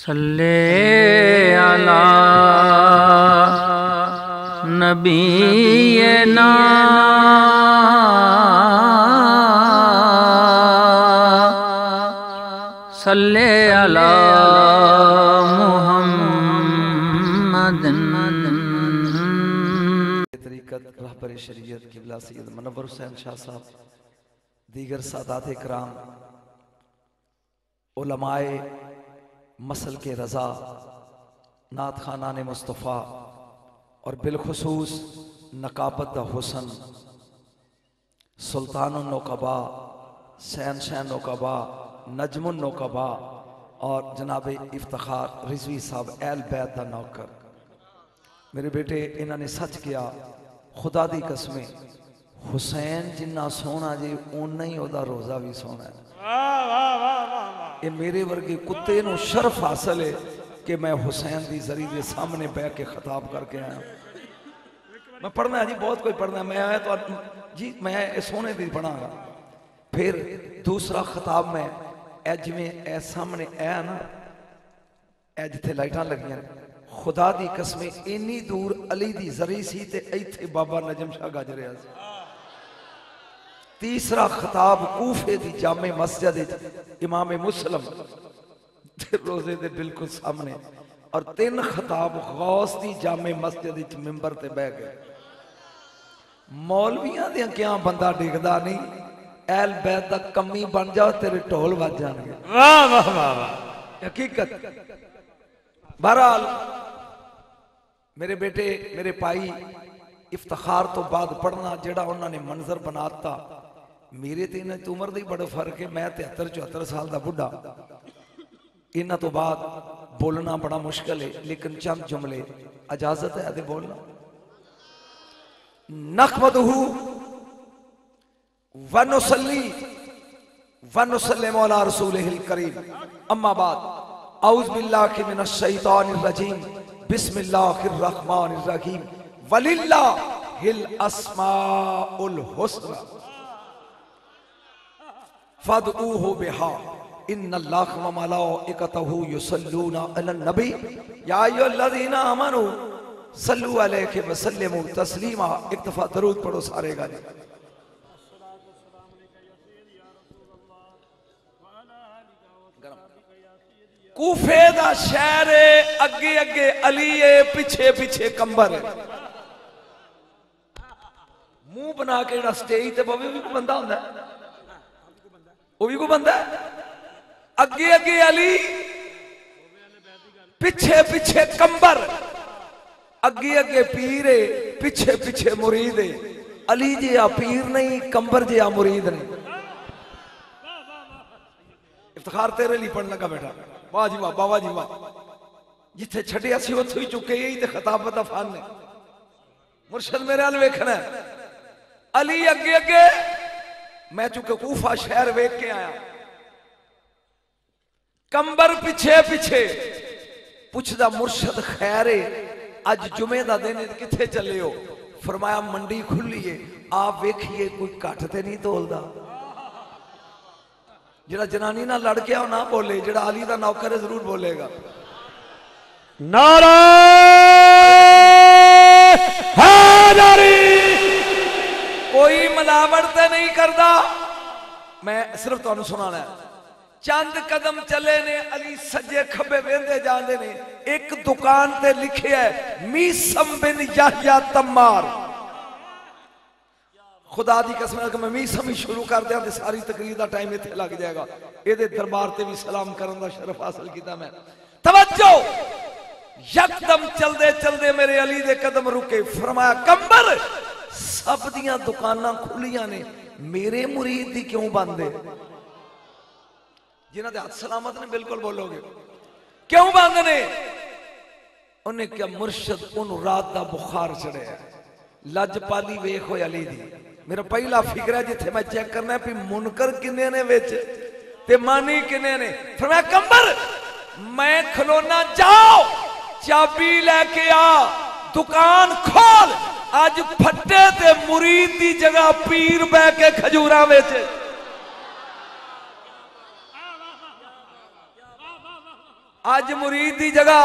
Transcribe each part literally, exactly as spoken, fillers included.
صلی علی نبینا صلی علی محمد۔ طریقت رہبر شریعت قبلہ سید منور حسین شاہ صاحب، دیگر سادات اکرام، علماء مسل کے رضا، نعت خانان مصطفیٰ اور بالخصوص نقابت دا حسن، سلطان النقبا، سین شین نقبا، نجم النقبا اور جناب افتخار رضوی صاحب اہل بیت دا نوکر، میرے بیٹے انہوں نے سچ کیا، خدا دی قسمیں حسین جنہ سونا جی اونہ ہی ہودا روزہ بھی سونا ہے۔ یہ میرے ورگے کتے نو شرف حاصل ہے کہ میں حسین دی ذریعے دے سامنے بے کے خطاب کر کے آیا ہوں۔ میں پڑھنا ہے جی، بہت کوئی پڑھنا ہے، میں آیا تو جی میں سونے دی پڑھا گا۔ پھر دوسرا خطاب میں ایج میں اے سامنے آیا نا، ایج تھے لائٹاں لگیاں، خدا دی قسمیں اینی دور علی دی ذریعے سی تے ایتھے بابا نجم شاہ گاجرے آج۔ تیسرا خطاب کوفے دی جامع مسجد امام مسلم روزے دے بالکل سامنے، اور تین خطاب غوث دی جامع مسجد ممبر تے بہ گئے۔ مولویاں دیاں کیا بندہ ڈگدا نہیں، اہل بیت دا کمی بن جاؤ تیرے ٹول بج جان گے۔ واہ واہ واہ واہ، حقیقت۔ بہرحال میرے بیٹے میرے پائی افتخار تو بعد پڑھنا جڑا انہوں نے منظر بناتا، میرے تے انہیں تو عمر دی بڑا فرق ہے، میں تہتر چوہتر سال دا بڑھا، انہاں تو بعد بولنا بڑا مشکل ہے، لیکن چند جملے اجازت ہے دے بولنا۔ نحمدہ ونصلی ونسلم علی رسولہ الکریم، اما بعد اعوذ باللہ من الشیطان الرجیم، بسم اللہ الرحمن الرحیم، وَلِلَّهِ الْأَسْمَاءُ الْحُسْنَى فَادْعُوهُ بِهَا إِنَّ اللَّهَ وَمَلَائِكَتَهُ يُصَلُّونَ عَلَى النَّبِيِّ يَا أَيُّهَا الَّذِينَ آمَنُوا صَلُّوا عَلَيْهِ وَسَلِّمُوا تَسْلِيمًا۔ ایک دفعہ درود پڑھو سارے گانے۔ کوفے دا شہر اگے اگے علی پیچھے پیچھے کمبر ہے، منہ بنا کے جڑا سٹیج تے وہ بھی کوئی بندہ ہوندا ہے، وہ بھی کوئی بندہ ہے۔ اگے اگے علی، پیچھے پیچھے کمبر، اگے اگے پیر ہے، پیچھے پیچھے مرید ہے۔ علی جی آ پیر نہیں، کمبر جی آ مرید نہیں۔ افتخار تیرے لی پڑھنے لگا بیٹھا، واہ جی واہ، باوا جی واہ، جتھے چھڑے اسی وہ تھوئی چکے یہی تے خطابت افان نے۔ مرشد میرے حال ویکھنا ہے، علی اگے اگے، میں چکے کوفہ شہر ویک کے آیا، کمبر پیچھے پیچھے، پوچھ دا مرشد خیرے آج جمعہ دا دینے کتھے چلے ہو؟ فرمایا منڈی کھلیے، آپ ویکھئے کوئی کاٹھتے نہیں تول دا۔ جڑا جنانی نہ لڑ کے آؤ نہ بولے، جڑا علی دا نوکر ہے ضرور بولے گا۔ نعرہ حیدری، کوئی ملاوٹ تے نہیں کردا، میں صرف تو انہوں سنانا ہے۔ چند قدم چلے نے، علی سجے کھبے ویندے جاندے نے، ایک دکان تے لکھے ہے میسم بن یحییٰ تمار۔ خدا دی قسم ہے کہ میں میسم ہی شروع کر دیا تے ساری تقریر دا ٹائم ایتھے لگ جائے گا۔ اے دے دربار تے بھی سلام کرن دا شرف حاصل کیتا میں۔ توجہ، یک دم چل دے چل دے میرے علی دے قدم رکے، فرمایا کمبر سب دیاں دکاناں کھلیاں نے، میرے مرید دی کیوں باندھے؟ جنہ دے ہاتھ سلامت نے بالکل بولو گے، کیوں باندھنے؟ انہیں کیا مرشد ان رات دا بخار چڑھے ہے، لج پالی ویکھ ہوئے علی دی۔ میرا پہلا فکر ہے جتھے میں چیک کرنا ہے پھر منکر کنے نے ویچ تے مانی کنے نے۔ فرمایا کمبر میں کھلونا، جاؤ چابی لے کے آ، دکان کھول، آج پھٹے تے مرید دی جگہ پیر بے کے کھجورہ ویچے۔ آج مرید دی جگہ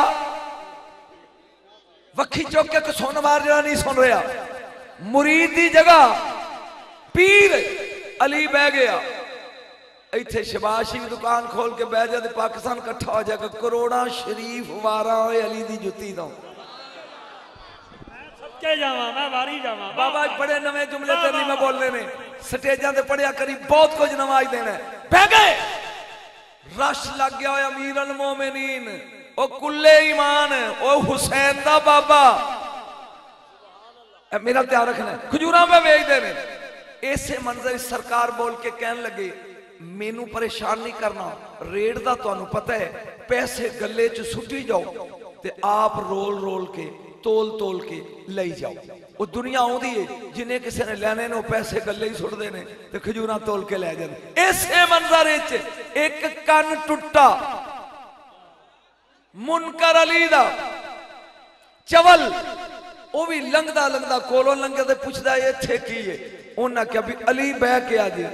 وکھی چوک کے سن مار جڑا نہیں سن رہا، مرید دی جگہ پیر علی بہ گیا، ایتھے شباز شریف دکان کھول کے بہ جائے پاکستان کٹھا ہو جائے گا کروڑا شریف وارا ہوئے علی دی جتی دا سچے جاواں میں واری جاواں بابا بڑے نوے جملے تیرلی میں بولنے نے سٹیجاں دے پڑھیا کری بہت کچھ نواز دینا ہے بہ گئے رش لگ گیا ہوئے امیر المومنین او کلے ایمان او حسین دا بابا میرا تیار رکھنا ہے کھجوراں پہ ویگ دے میں ایسے منظر سرکار بول کے کہن لگے مینو پریشان نہیں کرنا ریڑ دا تو انہوں پتہ ہے پیسے گلے چو سٹی جاؤ تے آپ رول رول کے تول تول کے لئی جاؤ وہ دنیا ہوں دیئے جنہیں کسی نے لینے نے وہ پیسے گلے ہی سٹ دینے تے کھجوراں تول کے لے جانے ایسے منظر ایچے ایک کن ٹوٹا منکر علی دا چول وہ بھی لنگدہ لنگدہ کولو لنگے دے پوچھ دا یہ تھے کیے انہاں کیا بھی علی بہ کے آجے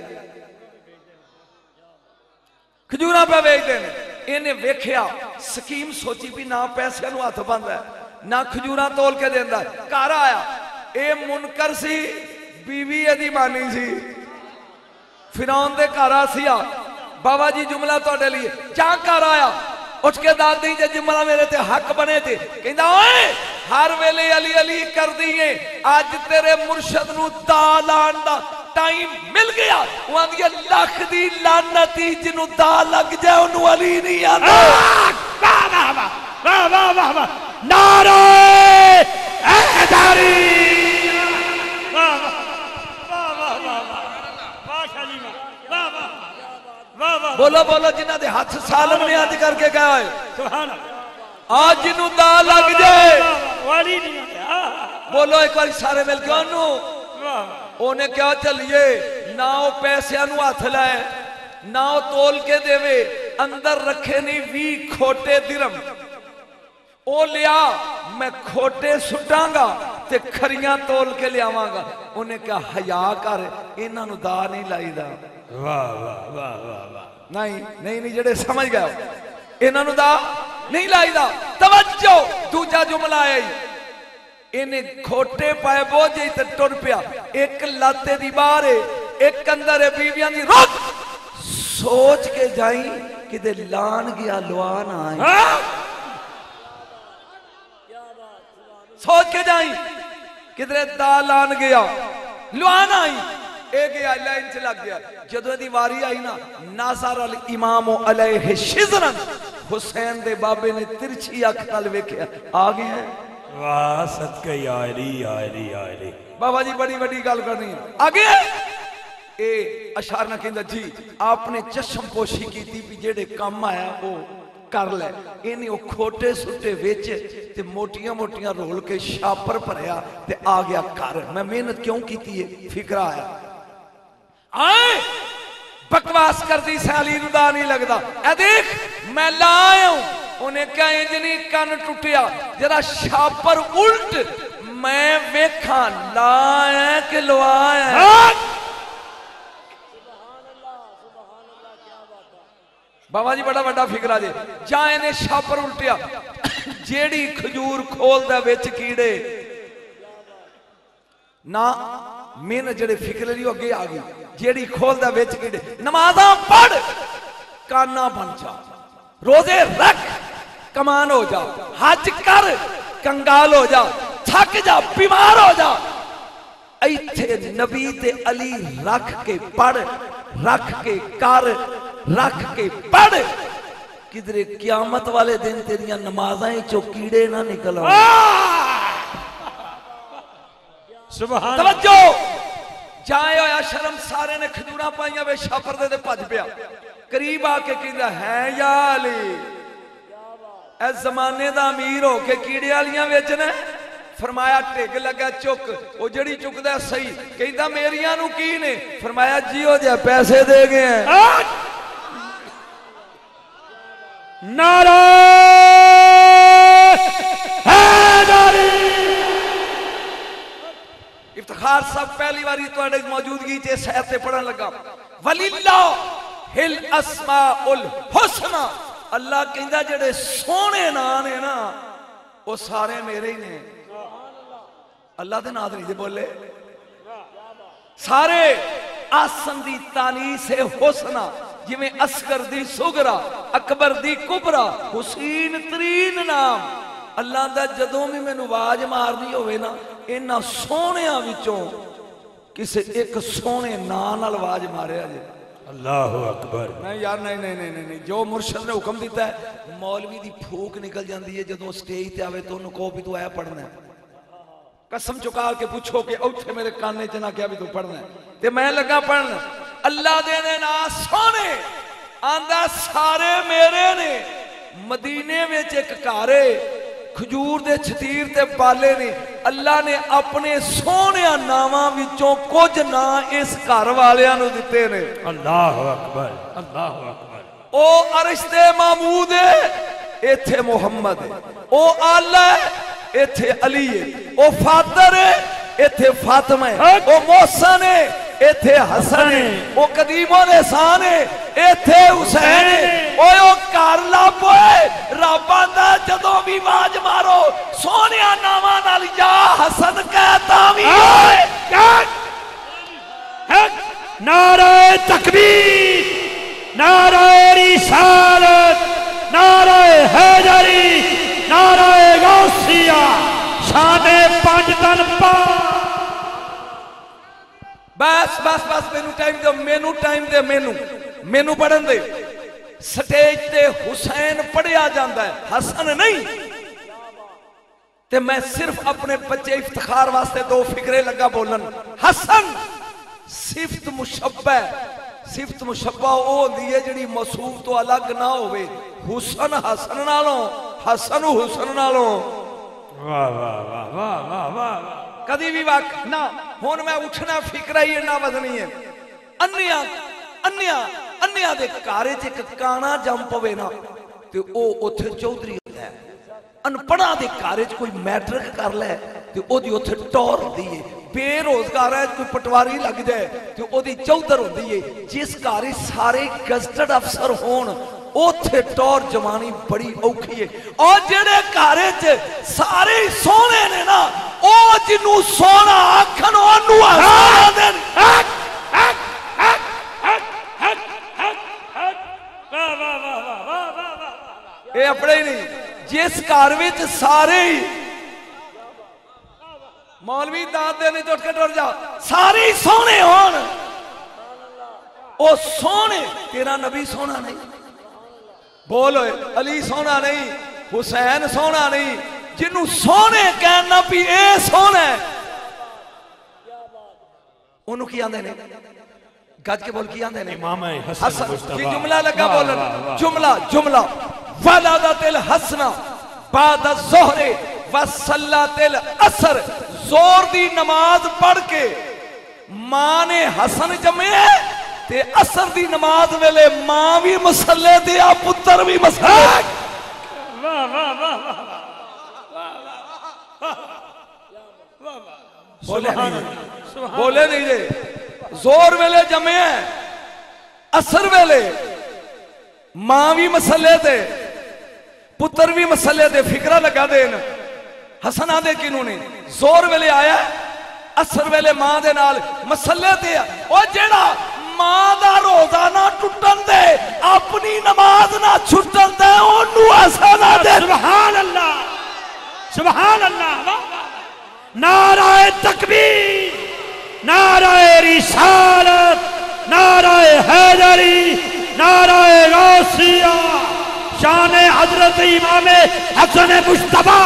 کھجوراں پہ ویک دینے انہیں ویکھیا سکیم سوچی بھی نہ پیسے انہوں ہاتھ بند ہے نہ کھجوراں تول کے دیندہ ہے کارا آیا اے منکر سی بیوی ادھی مانی سی فرعون دے کارا سیا بابا جی جملہ تو اڈے لیے جہاں کارا آیا اٹھ کے داد دیں جے جملہ میرے تے حق بنے تھے کہندہ اوئے ہر ویلے علی علی کر دیئے آج تیرے مرشد نو دالان دا ٹائم مل گیا وہاں دیا لاکھ دی لانتی جنو دا لگ جائے انہوں علی نہیں آنا واہ واہ واہ واہ واہ واہ نعرہ حیدری واہ واہ واہ واہ واہ شالیمہ واہ واہ واہ بولو بولو جنہ دے ہاتھ سالم نے آج کر کے گیا ہے سبحان اللہ آج جنو دا لگ جائے والی نہیں بولو ایک بار سارے مل کے انہوں انہیں کیا چلیے نہ وہ پیسے انہوں ہاتھ لائے نہ وہ تول کے دے وے اندر رکھے نہیں وی کھوٹے درم او لیا میں کھوٹے سٹاں گا تے کھریاں تول کے لیا گا انہیں کیا حیاء کر انہاں نو دا نہیں لائی دا واہ واہ واہ واہ نہیں نہیں نہیں جڑے سمجھ گیا انہاں نو دا نہیں لائی دا توجہ دوجہ جملہ ہے انہیں کھوٹے پائے بوجھے تے ٹر پیا ایک لاتے دی بارے ایک اندر بیویاں دی رک سوچ کے جائیں کہ دے لان گیا لوان آئیں سوچ کے جائیں کہ دے دا لان گیا لوان آئیں ایک گیا لائن سے لگ گیا جدو دی واری آئی نا ناظر الامام علیہ شزرن حسین دے بابے نے ترچھی اکھتال ویکھیا آگے ہیں واہ صدقہ یا علی یا علی یا علی بابا جی بڑی بڑی گال کرنی ہے آگے اے اشار نہ کہندہ جی آپ نے چشم پوشی کی تھی بھی جیڑے کام آیا وہ کر لے انہیں وہ کھوٹے سٹے ویچے تے موٹیاں موٹیاں رول کے شاپر پر آیا تے آگیا کر میں محنت کیوں کی تھی فکرہ آیا آئے بکواس کر دی سے علی ردا نہیں لگتا اے دیکھ میں لائے ہوں انہیں کہا انجنی کان ٹوٹیا جرا شاپر الٹ میں ویکھاں لائے کہ لوائے بابا جی بڑا بڑا فکرہ دے جائے نے شاپر الٹیا جیڑی کھجور کھول دے ویچ کیڑے نا میں نے جڑے فکر لیو اگے آگئی جیڑی کھول دے ویچ کیڑے نمازاں پڑھ کانا بن جا روزے رکھ کمان ہو جا حج کر کنگال ہو جا تھک جا بیمار ہو جا ایتھے نبی تے علی رکھ کے پڑھ رکھ کے کر رکھ کے پڑھ کدھرے قیامت والے دن تیریاں نمازیں چو کیڑے نہ نکل سبحان توجہ جائے ہویا شرم سارے نے کھجورہ پائیاں بے شاپر دے دے پج پیا قریب آکے کہندہ ہے یا علی اے زمانے دا امیر ہو کے کیڑے والیاں ویچنے فرمایا ٹک لگا چک وہ جڑی چک دے صحیح کہندہ میریاں نو کی نے فرمایا جی ہو جائے پیسے دے گئے ہیں نعرہ حیدری افتخار صاحب پہلی باری تو اڈیک موجودگی چے سہتے پڑھن لگا وَلِلَّهِ الْأَسْمَاءُ الْحُسْنَى اللہ کہندا جڑے سونے نام نے نا وہ سارے میرے ہی نے اللہ دے نام نہیں دے بولے سارے آسن دی تانیس حسنہ جویں اصغر دی صغرا اکبر دی کبرا حسین ترین نام اللہ دا جدوں بھی میں نواز مارنی ہوئے نا انہاں سونیاں وچوں کسے ایک سونے نام آواز مارے آجے اللہ اکبر نہیں یار نہیں نہیں نہیں نہیں جو مرشد نے حکم دیتا ہے مولوی دی پھوک نکل جاندی ہے جدوں سٹیج تے آوے تو انہوں کو بھی تو آیا پڑھنا ہے قسم چکا کے پوچھو کہ اوٹھے میرے کانے چنا کیا بھی تو پڑھنا ہے تے میں لگا پڑھنا اللہ دے نے نا سونے آندہ سارے میرے نے مدینے میں ایک کارے کھجور دے چھتیر تے پالے نے اللہ نے اپنے سونے ناماں وچوں کچھ نا اس گھر والیاں نو دتے نے اللہ اکبر اللہ اکبر او عرش تے محمود ہے ایتھے محمد ہے او آلہ ہے ایتھے علی ہے او فاتر ہے ایتھے فاطمہ ہے او محسن ہے ایتھے حسن ہے او قدیم و لسان ہے ایتھے حسین ہے او او کارلا پوئے رابان دا جدوں بھی واج مارو سونیا ناما نال یا حسن کہتا بھی ہوئے نعرہ تکبیر نعرہ رسالت نعرہ حیدری نعرہ غوثیہ شان پانچ تن پا بس بس بس مینو ٹائم دے مینو ٹائم دے مینو مینو پڑھن دے سٹیج تے حسین پڑھیا جاندہ ہے حسن نہیں تے میں صرف اپنے بچے افتخار واسطے دو فکرے لگا بولن حسن صفت مشبہ صفت مشبہ او دیئے جنی موصوف تو الگ نہ ہوئے حسن حسن نالوں حسن حسن نالوں واہ واہ واہ واہ واہ واہ کدی بھی واقع نہ ہون میں اٹھنا فکرہ ہی نہ وزنی ہے انیا انیا انیا دے کارے چے کانا جم پوے نا تے او اتھے چودری ہوتا ہے انپڑا دے کارے چے کوئی میٹرک کر لے تے او دی اتھے ٹور دیئے بے روزگار ہے کوئی پٹواری لگ جائے تے او دی چودر ہو دیئے جس کارے سارے گزٹڈ افسر ہون اوتھے ٹور جوانی بڑی اوکھی ہے اور جڑے کارے چے سارے سونے نے نا او جنو سونا آکھن انو آسانا دن اے اپنے ہی نہیں جس کاروچ سارے ہی مولوی داد دینے چوٹ کے ٹور جاؤ سارے سونے ہون او سونے تیرا نبی سونا نہیں بولو علی سونا نہیں حسین سونا نہیں جنہوں سونے کہنا بھی اے سونا ہے انہوں کی آندے نے گج کے بول کی آندے نے امام حسن مصطفیٰ یہ جملہ لگا بولن جملہ جملہ ولادت الحسنہ بعد الظہر وصلت العصر زور دی نماز پڑھ کے ماں نے حسن جمعے تے عصر دی نماز ویلے ماں بھی مسلے دیا پتر بھی مسلے بولے نہیں بولے نہیں جے زور ویلے جمعے ہیں عصر ویلے ماں بھی مسلے دے پتر بھی مسلے دے فکرہ لگا دے حسن آدھے کنہوں نے زور ویلے آیا عصر ویلے ماں دے نال مسلے دے اور جیڑا ماں دا روزہ نہ ٹوٹن دے اپنی نماز نہ چھٹن دے انہوں حسن آدھے سبحان اللہ سبحان اللہ نعرہ تکبیر نعرہ رسالت نعرہ حیدری نعرہ غوثیہ شان حضرت امام حسن مصطفیٰ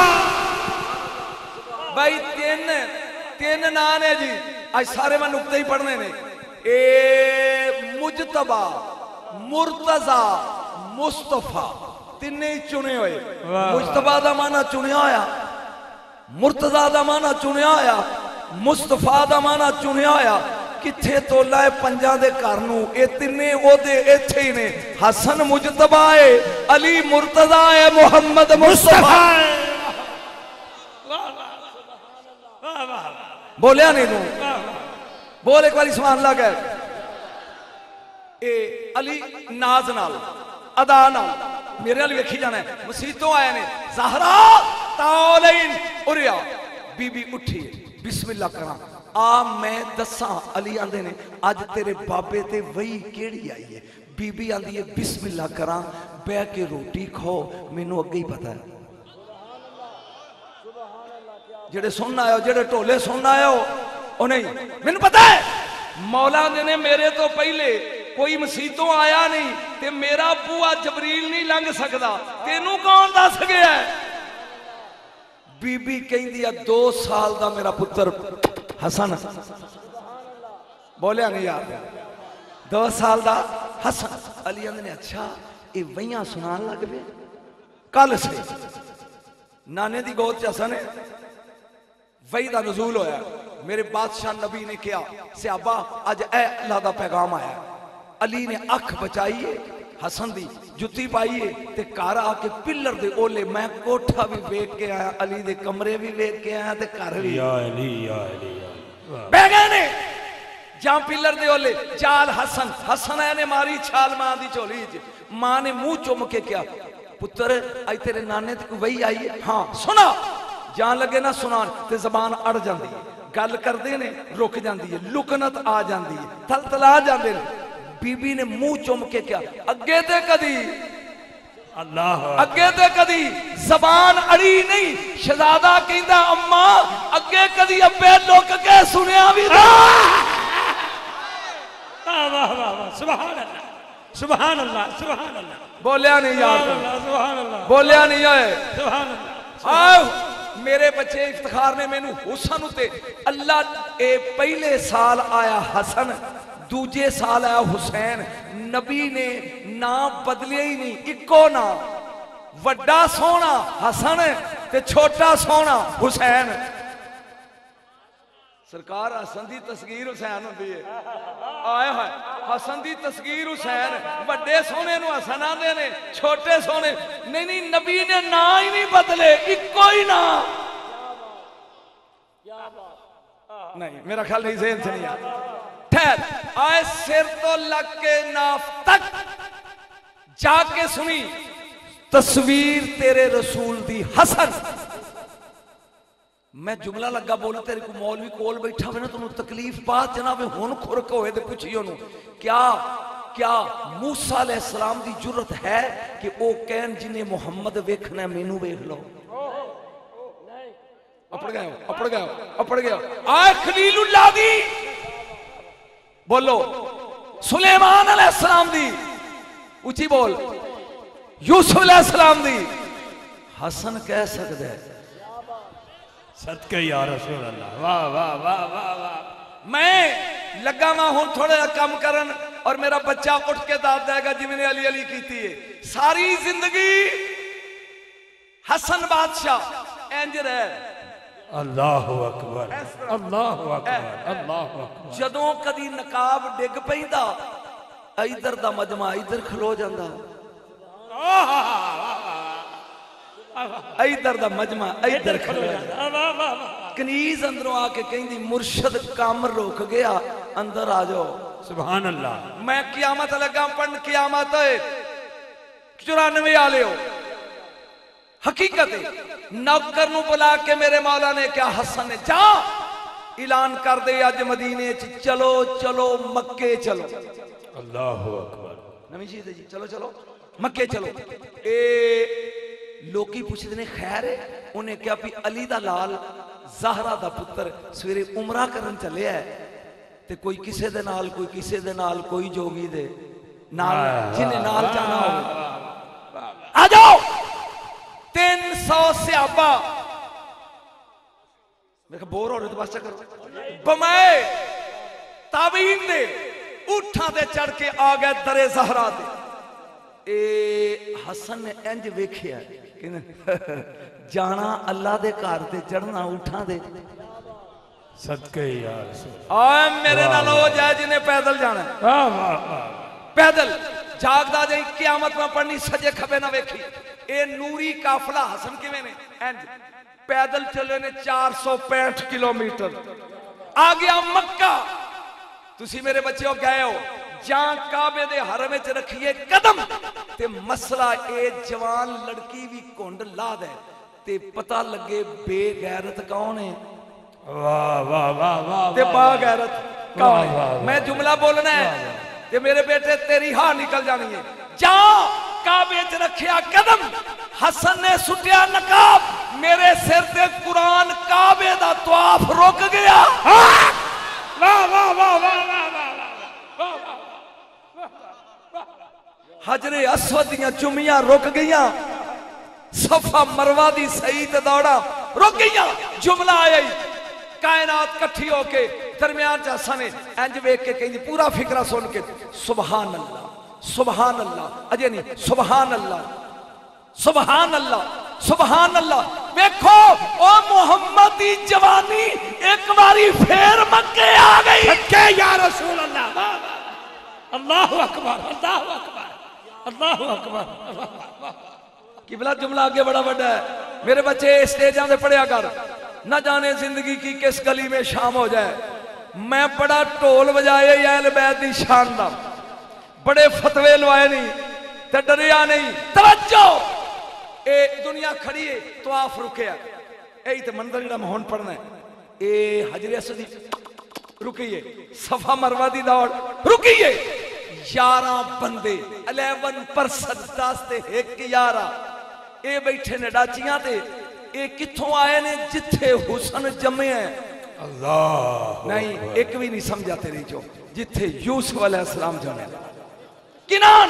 بھائی تین تین نانے جی آج سارے میں نکتے ہی پڑھنے نے اے مجتبہ مرتضی مصطفیٰ تینے ہی چنے ہوئے مجتبہ دا معنی چنے آیا مرتضی دا معنی چنے آیا مصطفیٰ دا معنی چنے آیا کتھے تو لائے پنجا دے کارنو اے تینے او دے ایتھے ہی نے حسن مجتبہ ہے علی مرتضی ہے محمد مصطفیٰ بولیا نہیں دوں بول ایک والی سبحان اللہ گئے اے علی ناز نال ادا نال میرے والی ویکھی جانا ہے مسیتوں آئے نے زہرا تاولین اریا بی بی اٹھی بسم اللہ کرام آ میں دساں علی آندے نے آج تیرے بابے تے وہی کیڑی آئی ہے بی بی آندی ہے بسم اللہ کرام بے کے روٹی کھو میں نو اگے ہی پتا ہے جڑے سننا آئے ہو جڑے ٹولے سننا آئے ہو او نہیں میں نو پتا ہے مولا نے میرے تو پہلے کوئی مسیتوں آیا نہیں تے میرا بوا جبریل نہیں لنگ سکدا تینوں کون دس گیا ہے بی بی کہیں دیا دو سال دا میرا پتر حسن بولیا نہیں یار دو سال دا حسن علی اندر نے اچھا اے ویاں سنان لگ بے کل سے نانے دی گود چا نے وہی دا نزول ہویا میرے بادشاہ نبی نے کیا صحابہ آج اے اللہ دا پیغام آیا علی نے اکھ بچائیے حسن دی جتی پائیے تے کارا آکے پلر دے اولے میں کوٹھا بھی بیک کے آیا علی دے کمرے بھی بیک کے آیا تے کار بھی یا علی یا علی بے گئے نے جہاں پلر دے اولے چال حسن حسن آیا نے ماری چھال ماں دی چولی جی ماں نے منہ چوم کے کیا پتر آئی تیرے نانے تے وہی آئیے ہاں سنا جہاں لگے نا سنان تے زبان اڑ جاندی ہے گل کر دے نے رک جاندی ہے لکنت آ جاندی ہے تھل تلا جاندے بی بی نے منہ چوم کے کیا اگے تے کدی اللہ اگے تے کدی زبان اڑی نہیں شہزادہ کہندا اماں اگے کدی ابے لوک کے سنیا بھی دا واہ واہ واہ سبحان اللہ سبحان اللہ سبحان اللہ بولیا نہیں یار سبحان اللہ بولیا نہیں ہے سبحان اللہ آؤ میرے بچے افتخار نے میں نو حسن ہوتے اللہ اے پہلے سال آیا حسن دوجے سال آیا حسین نبی نے نام بدلے ہی نہیں اکو نام وڈا سونا حسن تے چھوٹا سونا حسین سرکار حسن دی تصغیر حسین ہوندی ہے آئے ہوئے حسن دی تصغیر حسین وڈے سونے نو حسن آندے نے چھوٹے سونے نہیں نہیں نبی نے نا ہی نہیں بدلے اکو ہی نا نہیں میرا خیال نہیں ذہن سے نہیں آتا ٹھہر آئے سر تو لگ کے ناف تک جا کے سنی تصویر تیرے رسول دی حسن میں جملہ لگا بولا تیرے کو مولوی کول بیٹھا ہوئے نا تو انہوں تکلیف بات جناب ہون کھرک ہوئے دے پوچھئے انہوں کیا کیا موسیٰ علیہ السلام دی جرت ہے کہ او کہن جنہیں محمد ویکھنا مینو ویکھ لو اپڑ گئے ہو اپڑ گئے ہو اپڑ گئے ہو آئے خلیل اللہ دی بولو سلیمان علیہ السلام دی اچھی بول یوسف علیہ السلام دی حسن کہہ سکتے ہیں صدقہ یا رسول اللہ واہ واہ واہ واہ واہ میں لگا ماں ہوں تھوڑے کم کرن اور میرا بچہ اٹھ کے داد دے گا جی میں نے علی علی کیتی ہے ساری زندگی حسن بادشاہ اینجر ہے اللہ اکبر اللہ اکبر اللہ اکبر جدوں کدی نقاب ڈگ پیندا ایدر دا مجمع ایدر کھلو جاندا ایدر دا مجمع ایدر کھلو جاندا کنیز اندروں آ کے کہیں دی مرشد کام روک گیا اندر آ جاؤ سبحان اللہ میں قیامت لگا پڑھن قیامت ہے چورانوے آلے ہو حقیقت ہے نوکر نو بلا کے میرے مولا نے کیا حسن نے جا اعلان کر دے آج مدینے چلو چلو مکے چلو اللہ اکبر نمی چیز ہے جی چلو چلو مکے چلو اے لوکی پوچھتے دینے خیر ہے انہیں کیا پی علی دا لال زہرہ دا پتر سویرے عمرہ کرن چلے ہے تے کوئی کسے دے نال کوئی کسے دے نال کوئی جوگی دے نال جنہیں نال چانا ہو آ جاؤ تین سو صحابہ میں کہا بور ہو رہے تو بس چکر بمائے تابعین دے اٹھا دے چڑھ کے آگئے در زہرہ دے اے حسن نے انج ویکھیا جانا اللہ دے کار دے چڑھنا اٹھا دے صدقہ یا رسول آئے میرے نال ہو جائے جنہیں پیدل جانا ہے پیدل جاگ دا جائیں قیامت میں پڑھنی سجے کھبے نہ ویکھی اے نوری کافلہ حسن کی میں نے انج پیدل چلے نے چار سو پینٹ کلومیٹر آ گیا مکہ تسی میرے بچے ہو گئے ہو جان کعبے دے حرم وچ رکھیے قدم تے مسئلہ اے جوان لڑکی بھی کونڈ لا دے تے پتہ لگے بے غیرت کون ہے واہ واہ واہ واہ تے با غیرت کون ہے. میں جملہ بولنا ہے تے میرے بیٹے تیری ہاں نکل جانی ہے. جاؤ کعبے وچ رکھیا قدم حسن نے سٹیا نقاب میرے سر تے قرآن کعبے دا طواف رک گیا. واہ واہ واہ واہ واہ واہ حجر اسود دیاں چمیاں رک گئیاں صفا مروہ دی سعید دوڑا رک گئیاں. جملہ آیا ہی کائنات کٹھی ہو کے درمیان چاہسا نے انج ویک کے کہیں پورا فکرہ سن کے سبحان اللہ سبحان اللہ اجے نہیں سبحان اللہ سبحان اللہ سبحان اللہ. ویکھو او محمد دی جوانی ایک باری پھر مکے آ گئی. سچے یا رسول اللہ. اللہ اکبر اللہ اکبر اللہ اکبر. قبلہ جملہ آگے بڑا بڑا ہے. میرے بچے اسٹیجاں سے پڑھیا کر نہ جانے زندگی کی کس گلی میں شام ہو جائے. میں بڑا ٹول بجائے یا اہل بیت دی شان دا بڑے فتوے لوائے نہیں تے ڈریا نہیں. توجہ اے دنیا کھڑی ہے طواف رکیا اے تے منظر جڑا مہون پڑھنا ہے اے حجر اسود رکیے صفا مروہ دی دوڑ رکیے. یارہ بندے الیون پرسد داستے ایک یارہ اے بیٹھے نے ڈاچیاں تے اے کتھوں آئے نے جتھے حسن جمعے ہیں. اللہ نہیں ایک بھی نہیں سمجھا تیری جو جتھے یوسف علیہ السلام جمعے کنان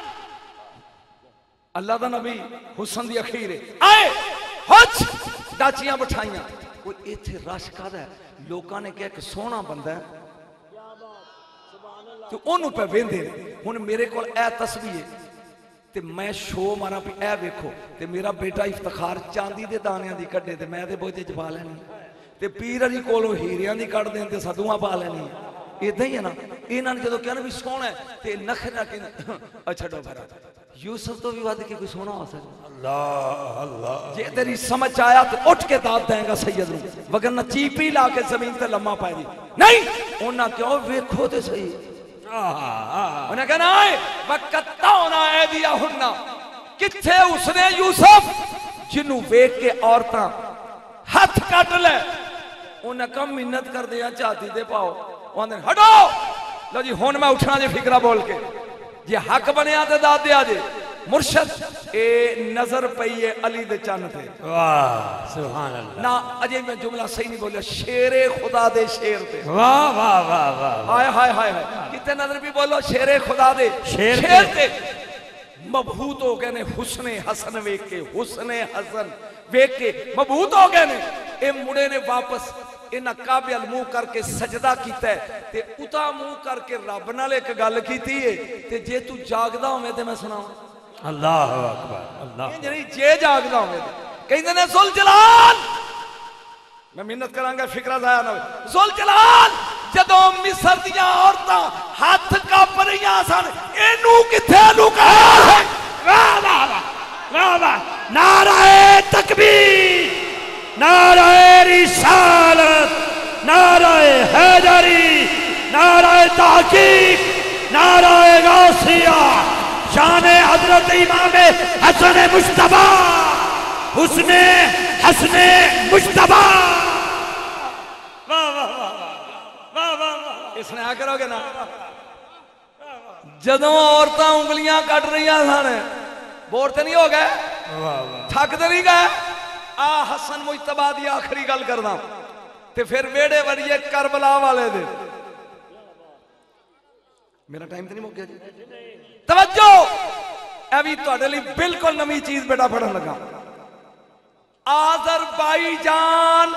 اللہ دا نبی حسن دی اخیر آئے حج ڈاچیاں بٹھائیاں. کوئی ایتھے رش کر ہے لوکاں نے کہا کہ سونا بندہ ہے تو انہوں پہ ویندے ہن میرے کول اے تسبیح ہے تے میں شو مارا پہ اے ویکھو تے میرا بیٹا افتخار چاندی دے دانیاں دی کڈے تے میں دے بوجھے چ پا لینی تے پیر علی کولوں ہیریاں دی کڈ دین تے سدواں پا لینی. ادھا ہی ہے نا. انہاں نے جدوں کہنا بھی سونا ہے تے نخرا کہ اچھا ڈو بھرا یوسف تو بھی ود کے کوئی سونا ہو سکتا. اللہ اللہ جے تیری سمجھ آیا تو اٹھ کے داد دیں گا سید نو وگرنہ چیپی لا کے زمین تے لمحہ پائے دی. نہیں انہاں کیوں ویکھو تے صحیح انہیں کہنا آئے وَقَتَّعْنَا أَيْدِيَهُنَّ کتھے اس نے یوسف جنہوں ویک کے عورتاں ہاتھ کٹ لے انہیں کم منت کر دیا چاہتی دے پاؤ انہیں ہٹو لو جی ہون میں اٹھنا جی فکرہ بول کے جی حق بنیا تے داد دیا جی مرشد اے نظر پئیے علی دے چاند تھے. واہ سبحان اللہ. نا اجے میں جملہ صحیح نہیں بولیا شیر خدا دے شیر تھے. واہ واہ واہ واہ ہائے ہائے ہائے ہائے کتے نظر بھی بولو شیر خدا دے شیر تھے. مبہوت ہو گئے نے حسن حسن ویک کے حسن حسن ویک کے مبہوت ہو گئے نے. اے مڑے نے واپس انہاں کعبے ال منہ کر کے سجدہ کیتا ہے تے اتا منہ کر کے رب نال ایک گل کیتی ہے تے جے تو جاگدا ہوے تے میں سناواں. اللہ اکبر اللہ. یعنی جے جاگدا ہوے کہندے نے ذل جلال میں محنت کراں گا فکرہ ضائع نہ ہوے. ذل جلال جدوں مصر دیاں عورتاں ہاتھ کاپ رہیاں سن اینو کتھے لکایا ہے. واہ واہ واہ واہ. نعرہ تکبیر نعرہ رسالت نعرہ حیدری نعرہ تحقیق نعرہ غوثیہ شان حضرت امام حسن مجتبیٰ حسن حسن مجتبیٰ. واہ واہ واہ واہ واہ. اس نے آ کرو گے نا جدوں عورتاں انگلیاں کٹ رہی سن بور تے نہیں ہو گئے تھک تے نہیں گئے. آ حسن مجتبیٰ دی آخری گل کرنا تے پھر ویڑے وڑیے کربلا والے دے. میرا ٹائم تے نہیں مک گیا جی. توجہ ابھی تواڈے لئی بالکل نویں چیز بیٹا پڑھن لگا. آذربائیجان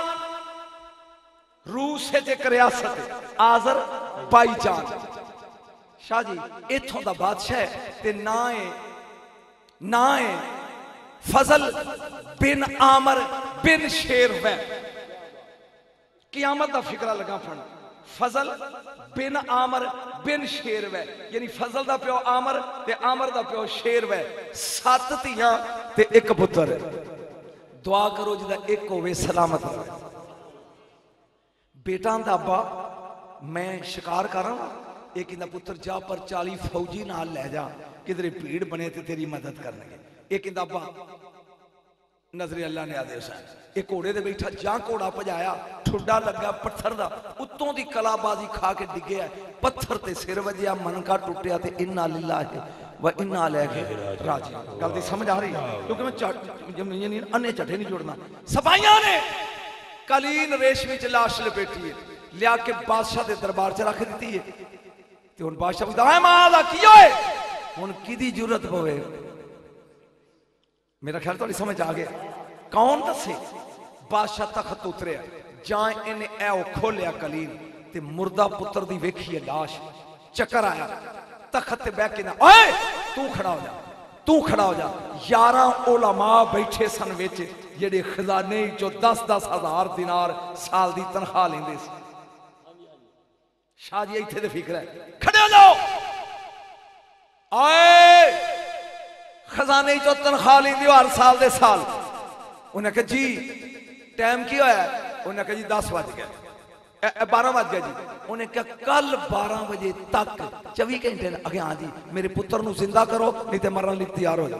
روس وچ ایک ریاست ہے آذربائیجان. شاہ جی ایتھوں دا بادشاہ ہے تے نا ہے نا ہے فضل بن عامر بن شیروہ. قیامت دا فکرہ لگا پڑھن. فضل بن عامر بن شیروہ یعنی فضل دا پیو عامر تے عامر دا پیو شیروہ. سات تیاں تے ایک پتر. دعا کرو جدا ایک ہوئے سلامت ہوئے. بیٹا دا ابا میں شکار کر رہا ہوں ایک کہندا پتر جا پر چالی فوجی نال لے جا کدھر بھیڑ بنے تے تیری مدد کرنے گے. ایک کہندا ابا نظر اللہ نے آدھے حسین ایک گھوڑے دے بیٹھا جا گھوڑا پجایا ٹھڈا لگا پتھر دا اتوں دی کلا بازی کھا کے ڈگیا پتھر تے سر وجیا منکا ٹوٹیا تے انا للہ و انا الیہ راجعون. گل دی سمجھ آ رہی ہے کیونکہ میں انے چٹے نہیں جوڑنا. سپاہیاں نے قلین ریشمی چ لاش لپیٹی ہے لیا کے بادشاہ دے دربار چ رکھ دیتی ہے تے ہن بادشاہ پوچھدا ہے مالا کی ہوئے ہن کیدی جرت پوے. میرا خیال تو نہیں سمجھ آگے کون دسے بادشاہ تخت اتریا جائیں انہیں اے او کھولیا قلین تے مردہ پتر دی ویکھی لاش چکر آیا تخت تے بیٹھ کے نا اوئے تو کھڑا ہو جا تو کھڑا ہو جا. یاراں علماء بیٹھے سن وچ جڑے خزانے جو دس دس ہزار دینار سال دی تنخواہ لیندے سی. شاہ جی ایتھے تے فکر ہے کھڑے ہو جاؤ آئے خزانے جو تنخواہ لیندی ہر سال دے سال. انہیں کہا جی ٹائم کی ہویا ہے انہیں کہا جی دس بج گئے بارہ بج گئے جی. انہیں کہا کل بارہ بجے تک چوبی گھنٹے اگے ہاں جی میرے پتر نو زندہ کرو نہیں تے مرن لئی تیار ہو جا.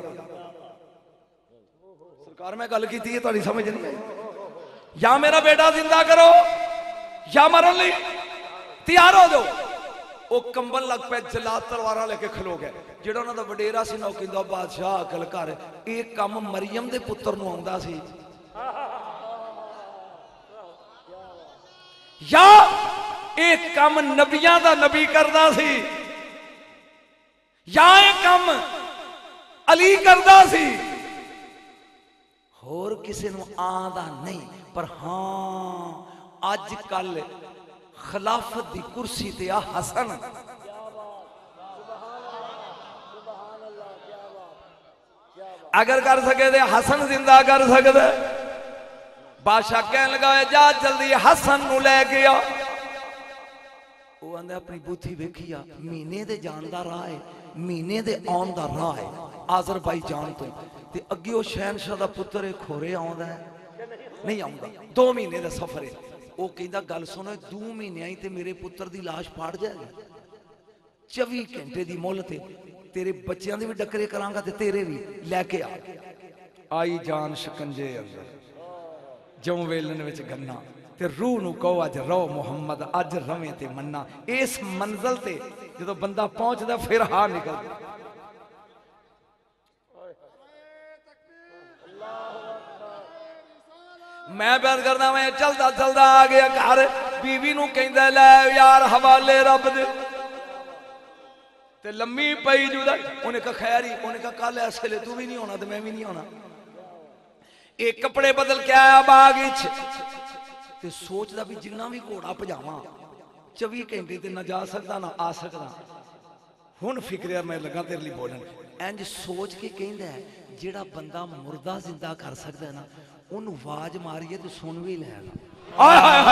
سرکار میں گل کیتی ہے تہاڈی سمجھ نہیں آئی. یا میرا بیٹا زندہ کرو یا مرن لئی تیار ہو جاؤ. وہ کمبل لگ پہ جلات تلواراں لے کے کھلو گئے. جڑا انہاں دا وڈیرا سی نا او کہندا بادشاہ عقل کر ایک کم مریم دے پتر نو آوندا سی یا ایک کم نبیاں دا نبی کردا سی یا ایک کم علی کردا سی اور کسی نو آندا نہیں. پر ہاں اج کل خلافت دی کرسی تے آ حسن اگر کر سکے دے حسن زندہ کر سکے دے. بادشاہ کہنے لگا جا جلدی حسن نو لے گیا. وہ اندھے اپنی بوتھی بیکھیا مینے دے جان دا راہ ہے مینے دے آن دا راہ ہے آذر بائی جان تو تے اگیو شہنشاہ دا پتر کھورے آن دا ہے نہیں آن دا دو مینے دا سفر ہے. وہ کہندا گل سنو دو مہینے آئی تے میرے پتر دی لاش پھاڑ جائے گا چوبی گھنٹے دی مہلت ہے تیرے بچیاں دے بھی ڈکرے کراں گا تے تیرے بھی لے کے آ. آئی جان شکنجے اندر جوں ویلن وچ گنا تے روح نو کہو اج رو محمد اج رویں تے مننا. اس منزل تے جدوں بندہ پہنچدا پھر ہاں نکل میں بیان کرنا میں چلدا چلدا آ گیا گھر بیوی نو کہندا لے یار حوالے رب دے تے لمبی پئی جودا. انہیں کہا خیر ہی انہیں کہا کل ایسے لے تو بھی نہیں ہونا تے میں بھی نہیں ہونا. ایک کپڑے بدل کے آیا باغ وچ تے سوچدا بھی جنہ بھی گھوڑا پجاواں چوبی گھنٹے تے نہ جا سکدا نہ آ سکدا. ہن فکر میں لگا تیرے لیے بولن انج سوچ کے کہندا ہے جیڑا بندہ مردہ زندہ کر سکدا ہے نا ان واج ماریے تو سن بھی لے گا.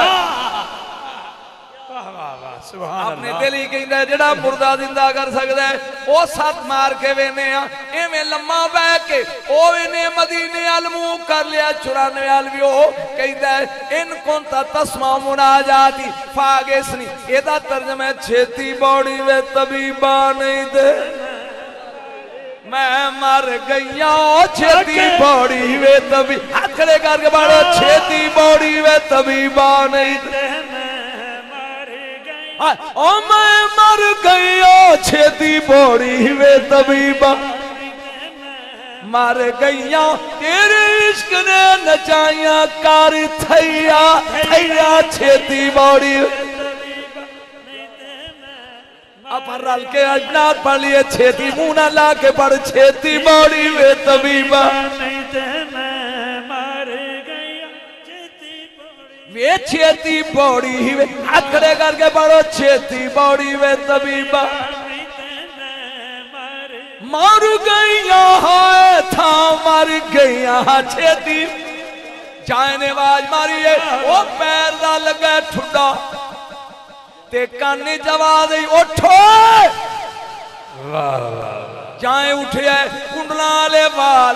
اپنے دل ہی کہندا ہے جڑا مردہ زندہ کر سکدا ہے او سات مار کے وینے آ ایویں لمما بیٹھ کے او وینے مدینے ال منہ کر لیا چورانوے ال وی او کہندا ہے ان کنت تسمع مناجاتی فاگسنی. اے دا ترجمہ ہے چھتی باڑی وے طبیبا نہیں دے میں مر گیا چھتی باڑی وے طبی ہاتھ کھڑے کر کے باڑو چھتی باڑی وے طبیبا نہیں دے او میں مر گیا چھتی باڑی وے طبیبا مر گیا تیرے عشق نے نچائیاں کار تھیا تھیا چھتی باڑی اپر رل کے اجنات پڑھ لیے چھتی مونہ لا کے پڑھ چھتی باڑی وے طبیبا وے چھتی باڑی وے ہاتھ کھڑے کر کے پڑھو چھتی باڑی وے طبیبا مر گئیا ہے تھا مر گئیا چھتی جائنے واج ماری ہے وہ پیر دا لگا ٹھڈا تے کانی جواب دی اٹھو جائیں اٹھے کنڈلاں لے وال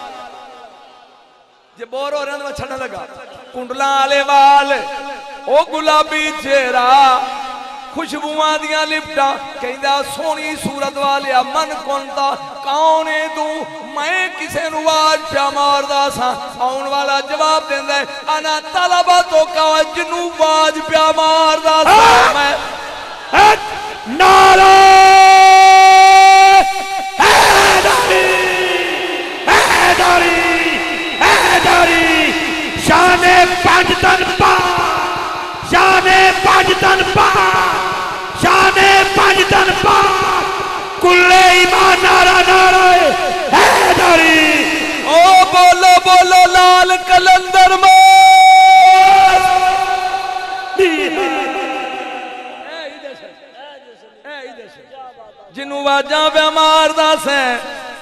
جے بور ہو رہے ہیں تو میں چھڑا لگا کنڈلاں لے وال او گلابی چہرہ خوشبواں دیاں لپٹاں کہندا سونی صورت والیا من کونتا کون ہے تو میں کسے نو آواز پیا ماردا سا آن والا جواب دیندا ہے انا طلبہ تو کا جنو آواز پیا ماردا سا میں نعرہ حیدری حیدری حیدری شان پنجتن پا شان پنجتن پا شان پنجتن پا کل ایمان نعرہ نعرہ حیدری او بولو بولو لال کلندر مار جنو واجاں پہ مار دا سیں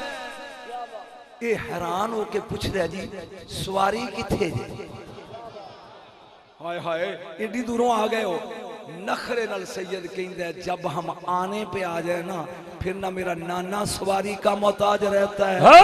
اے حیران ہو کے پوچھ رہا جی سواری کی تھے جی ہائے ہائے ایڈی دوروں آ گئے ہو نخرے نال سید کہندہ ہے جب ہم آنے پہ آ جائے نا پھر نہ میرا نانا سواری کا محتاج رہتا ہے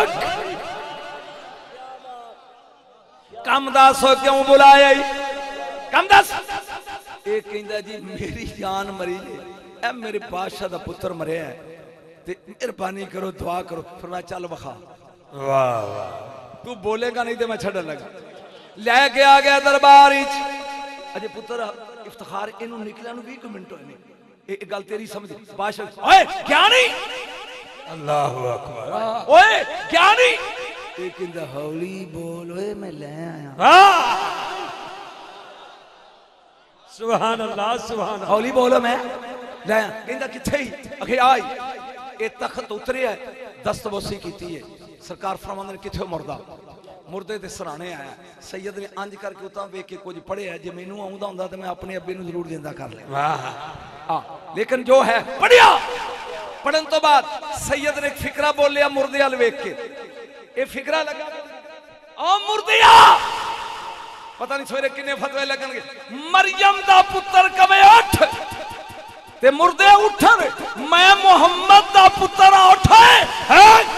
کم داس ہو کیوں بلایا ہی کم داس ایک کہندہ جی میری جان مری اے میرے بادشاہ دا پتر مرے ہے مہربانی کرو دعا کرو فرمایا چل بخا واہ واہ تو بولے گا نہیں تو میں چھڑا لگا لے کے آ گیا دربار اجے پتر افتخار انہوں نکلے انہوں بھی کوئی منٹو ہے نہیں ایک گل تیری سمجھ بادشاہ اوئے کیا نہیں اللہ اکبر اوئے کیا نہیں ایک اندہ ہولی بول اوئے میں لے آیا سبحان اللہ سبحان اللہ ہولی بولو میں لے آیا کہندہ کتھے ہی اکھے آئی اے تخت اترے ہے دست بوسی کیتی ہے سرکار فرماندے نے کتھے مردہ مردے دے سرانے آیا سید نے انج کر کے اتاں بیک کے کچھ پڑھے ہے جے مینوں آوندا ہوندا تے میں اپنے ابے نوں ضرور دیندا کر لے ہاں لیکن جو ہے پڑھیا پڑھن تو بعد سید نے ایک فکرہ بول لیا مردے ال ویکھ کے اے فکرہ لگا او مردیا پتہ نہیں سویرے کنے فتوی لگن گے مریم دا پتر کبے اٹھ تے مردے اٹھن میں محمد دا پتر اٹھے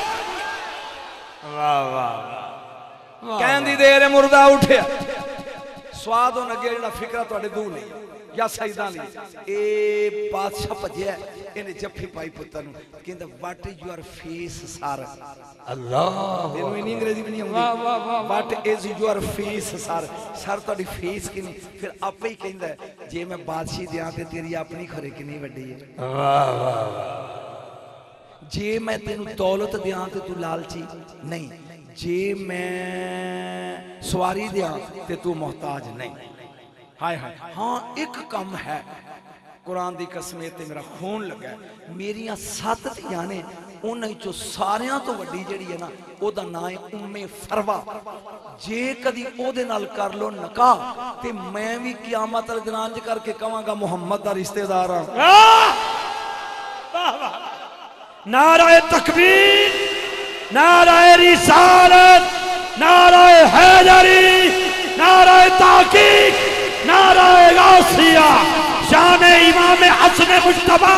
واہ واہ کہن دی دیر مردہ اٹھے سواد ہونا گیا جڑا فکرہ تو اڑے دو نہیں یا سیدان نہیں اے بادشاہ پجیا ہے انہیں جفی پائی پتر نو کہندہ what is your face sir اللہ انہوں انہیں انگریزی بھی نہیں ہوں what is your face sir سر تو اڑی فیس کی نہیں پھر آپ ہی کہندہ ہے جے میں بادشاہ دیاں تے تیری اپنی کھرے کی نہیں وڈی ہے واہ واہ جے میں تینوں دولت دیاں تے تو لالچی نہیں جے میں سواری دیاں تے تو محتاج نہیں ہائے ہائے ہاں ایک کم ہے قرآن دی قسمیں تے میرا خون لگا ہے میریاں سات دیانے انہیں جو ساریاں تو وڈی جڑی ہے نا او دا نائے ام فروا جے کدی او دے نال کر لو نکاح تے میں بھی قیامت الدنانج کر کے کہاں گا محمد دا رشتہ دار ہاں نعرہ تکبیر نعرہ رسالت نعرہ حیدری نعرہ تحقیق نعرہ غوثیہ شان امام حسن مجتبی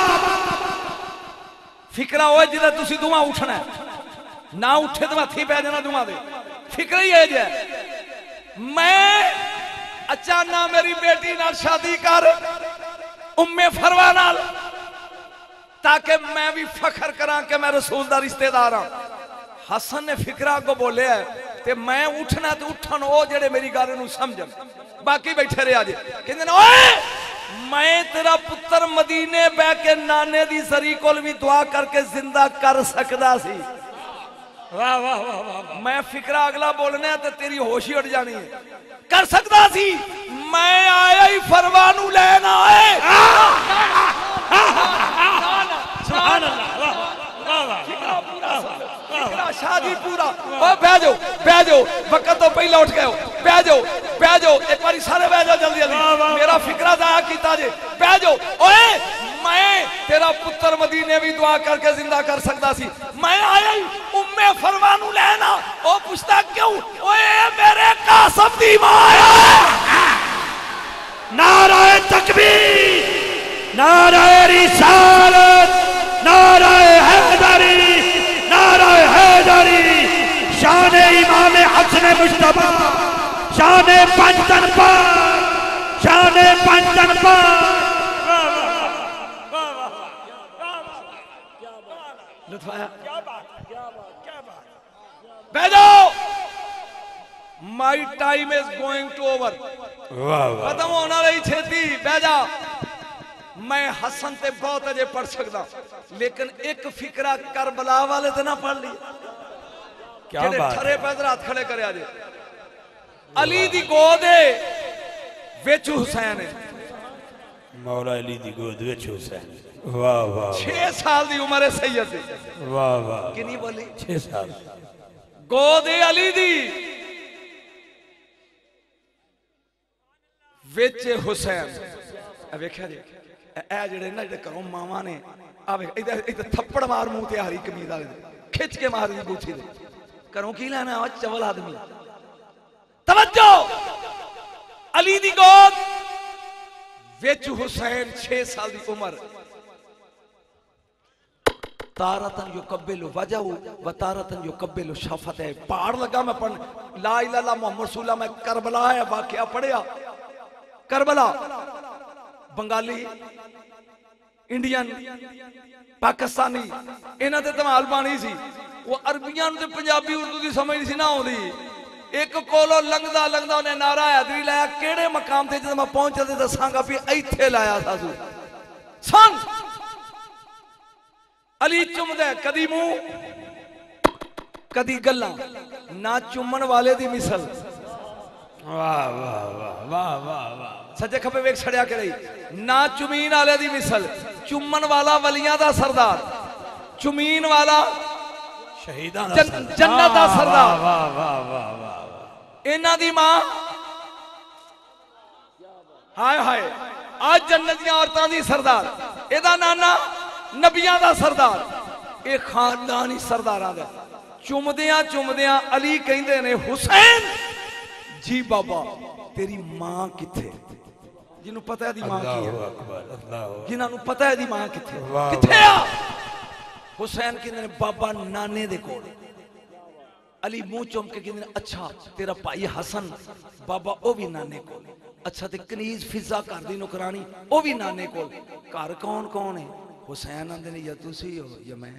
فکرہ ہوئے جدہ تسی دعا اٹھنا ہے نہ اٹھے تو میں تھی پہ جانا دعا دے فکرہ ہی ہے جائے میں اچانا میری بیٹی نال شادی کر ام فروا نال تاکہ میں بھی فخر کران کہ میں رسول دا رشتہ دار ہوں حسن نے فکرہ کو بولے ہے کہ میں اٹھنا تو اٹھن او جڑے میری گالے نو سمجھن باقی بیٹھے رہے آجے کہتے ہیں اوئے میں تیرا پتر مدینے بے کے نانے دی سری کول بھی دعا کر کے زندہ کر سکدا سی واہ واہ واہ میں فکرہ اگلا بولنے تو تیری ہوشی اٹھ جانی ہے کر سکدا سی میں آیا ہی فروانو لینا ہے سبحان اللہ واہ واہ فکرہ پورا سا فکرہ شادی پورا اوہ بہ جو بہ جو وقت تو پہلے اٹھ گئے ہو بہ جو بہ جو ایک باری سارے بہ جو جلدی جلدی میرا فکرہ ضائع کیتا جے بہ جو اوئے میں تیرا پتر مدینے بھی دعا کر کے زندہ کر سکتا سی میں آیا ہی ام فروانو لینا او پوچھتا کیوں اوئے میرے قاسم دی ماں آیا نعرہ تکبیر نعرہ رسالت نعرہ حیدری نعرہ حیدری شان امام حسن مجتبی شان پنجتن پر شان پنجتن پر لطف آیا؟ کیا بات کیا بات کیا بات بیٹھ جاؤ. My time is going to over. واہ واہ ختم ہونا رہی چھتی. بیٹھ جا. میں حسن تے بہت اجے پڑھ سکتا لیکن ایک فکرہ کربلا والے تے نہ پڑھ لی. کیا جڑے بات تھرے پیدر ہاتھ کھڑے کرے آجے. علی دی گود ہے ویچ حسین ہے. مولا علی دی گود وچ حسین. واہ واہ چھ سال دی عمر ہے سید دی. واہ واہ کنی بولی؟ چھ سال. گود ہے علی دی ویچ حسین. اب ایک ہے جی اے جڑے نا جڑے کروں ماما نے اب ادھر ادھر تھپڑ مار منہ تے ہری کمیز والے دے کھچ کے مار دی بوٹھی دے. کروں کی لینا آج چول آدمی. توجہ. علی دی گود ویچ حسین چھ سال دی عمر. تارتن یقبل وجہو و تارتن یقبل شفت ہے. پہاڑ لگا میں پڑھنے لا الہ الا محمد رسول اللہ. میں کربلا ہے واقعہ پڑھیا. کربلا بنگالی انڈین پاکستانی انہاں تے تمال بانی سی. وہ عربیاں تے پنجابی اردو دی سمجھ سی نہ ہوندی. ایک کولو لنگدا لنگدا انہیں نعرہ حیدری لایا. کیڑے مقام تے جدوں میں پہنچا تے دساں پی ایتھے لایا تھا تو سن. علی چم دے کدی منہ کدی گلاں نہ چمن والے دی مثل. واہ واہ واہ واہ واہ واہ. سجے کھپے ویک چھڑیا کے رہی. نہ چمین والے دی مثل. چمن والا ولیاں دا سردار. چمین والا شہیدان جنت دا سردار. واہ واہ واہ واہ. انہاں دی ماں ہائے ہائے آج جنتیاں عورتاں دی سردار. ایدہ نانا نبیاں دا سردار. ایک خاندانی سرداراں دا. چمدیاں چمدیاں علی کہندے نے حسین جی بابا تیری ماں کتھے. جنہوں پتہ ہے دی ماں کی ہے. اللہ اکبر اللہ. جنہوں پتہ ہے دی ماں کتھے واہ کتھے آ. حسین کہندے نے بابا نانے دے کول. علی منہ چوم کے کہندے نے اچھا تیرا بھائی حسن بابا او بھی نانے کول. اچھا تے کنیز فضا کر دی نکرانی او بھی نانے کول. گھر کون کون ہے؟ حسین آندے نے یا تسی ہو یا میں.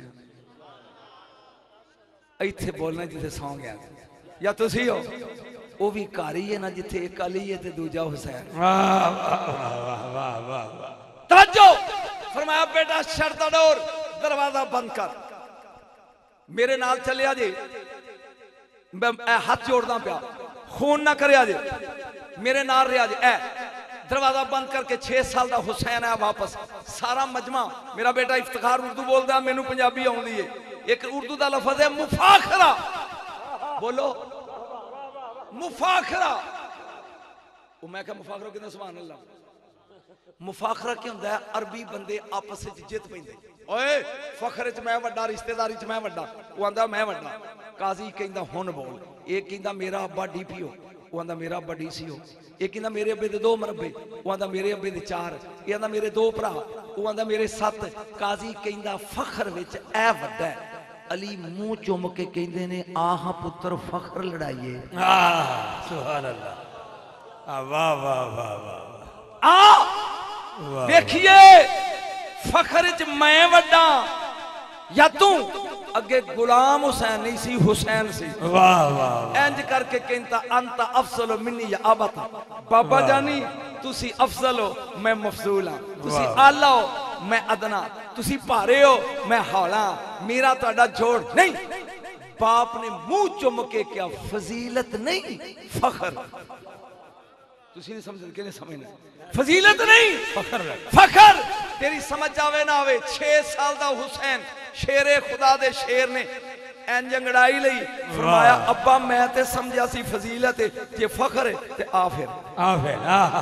ایتھے بولنا جتھے سو گیا یا تسی ہو. وہ بھی کاری ہے نا جتھے ایک علی ہے تے دوجا حسین. واہ واہ واہ واہ واہ. توجہ. فرمایا بیٹا شرط ڈور دروازہ بند کر. میرے نال چلے آجے. میں ہاتھ جوڑنا پیا خون نہ کرے آجے. میرے نال رہے آجے. اے دروازہ بند کر کے چھ سال دا حسین ہے واپس. سارا مجمع میرا بیٹا افتخار اردو بول دا میں نو پنجابی آؤں دیئے. ایک اردو دا لفظ ہے مفاخرہ. بولو مفاخرہ. وہ میں کہا مفاخرہ کہنے سبحان اللہ. مفاخرہ کیا ہوندہ ہے؟ عربی بندے آپس سے جت پہندے. اوئے فخر چ میں وڈا رشتہ داری چ میں وڈا. وہ آندہ میں وڈا. قاضی کہندہ ہون بول. ایک کہندہ میرا ابا ڈی پی ہو. وہ آندہ میرا ابا ڈی سی ہو. ایک کہندہ میرے ابے دے دو مربے. وہ آندہ میرے ابے دے چار. یہ آندہ میرے دو پرا. وہ آندہ میرے سات. قاضی کہندہ فخر وچ اے وڈا ہے. علی منہ چوم کے کہندے نے آہاں پتر فخر لڑائیے. سبحان اللہ. واہ واہ واہ واہ. آ دیکھئے فخر چ میں وڈا یا توں. اگے غلام حسین نہیں سی حسین سی. واہ واہ. اینج کر کے کہنتا انتا افضل منی یا آبتا. بابا جانی تسی افضل ہو میں مفضول ہاں. تسی آلہ ہو میں ادنا. تسی پارے ہو میں حولا. میرا تو اڈا جوڑ نہیں. باپ نے منہ چم کے کیا فضیلت نہیں فخر. تسی نہیں سمجھ کے نہیں سمجھنا. فضیلت نہیں فخر. فخر. تیری سمجھ جاوے نہ آوے. چھ سال دا حسین شیر خدا دے شیر نے این جنگڑائی لئی. فرمایا ابا میں تے سمجھا سی فضیلت ہے یہ فخر ہے تے آفر. آفر.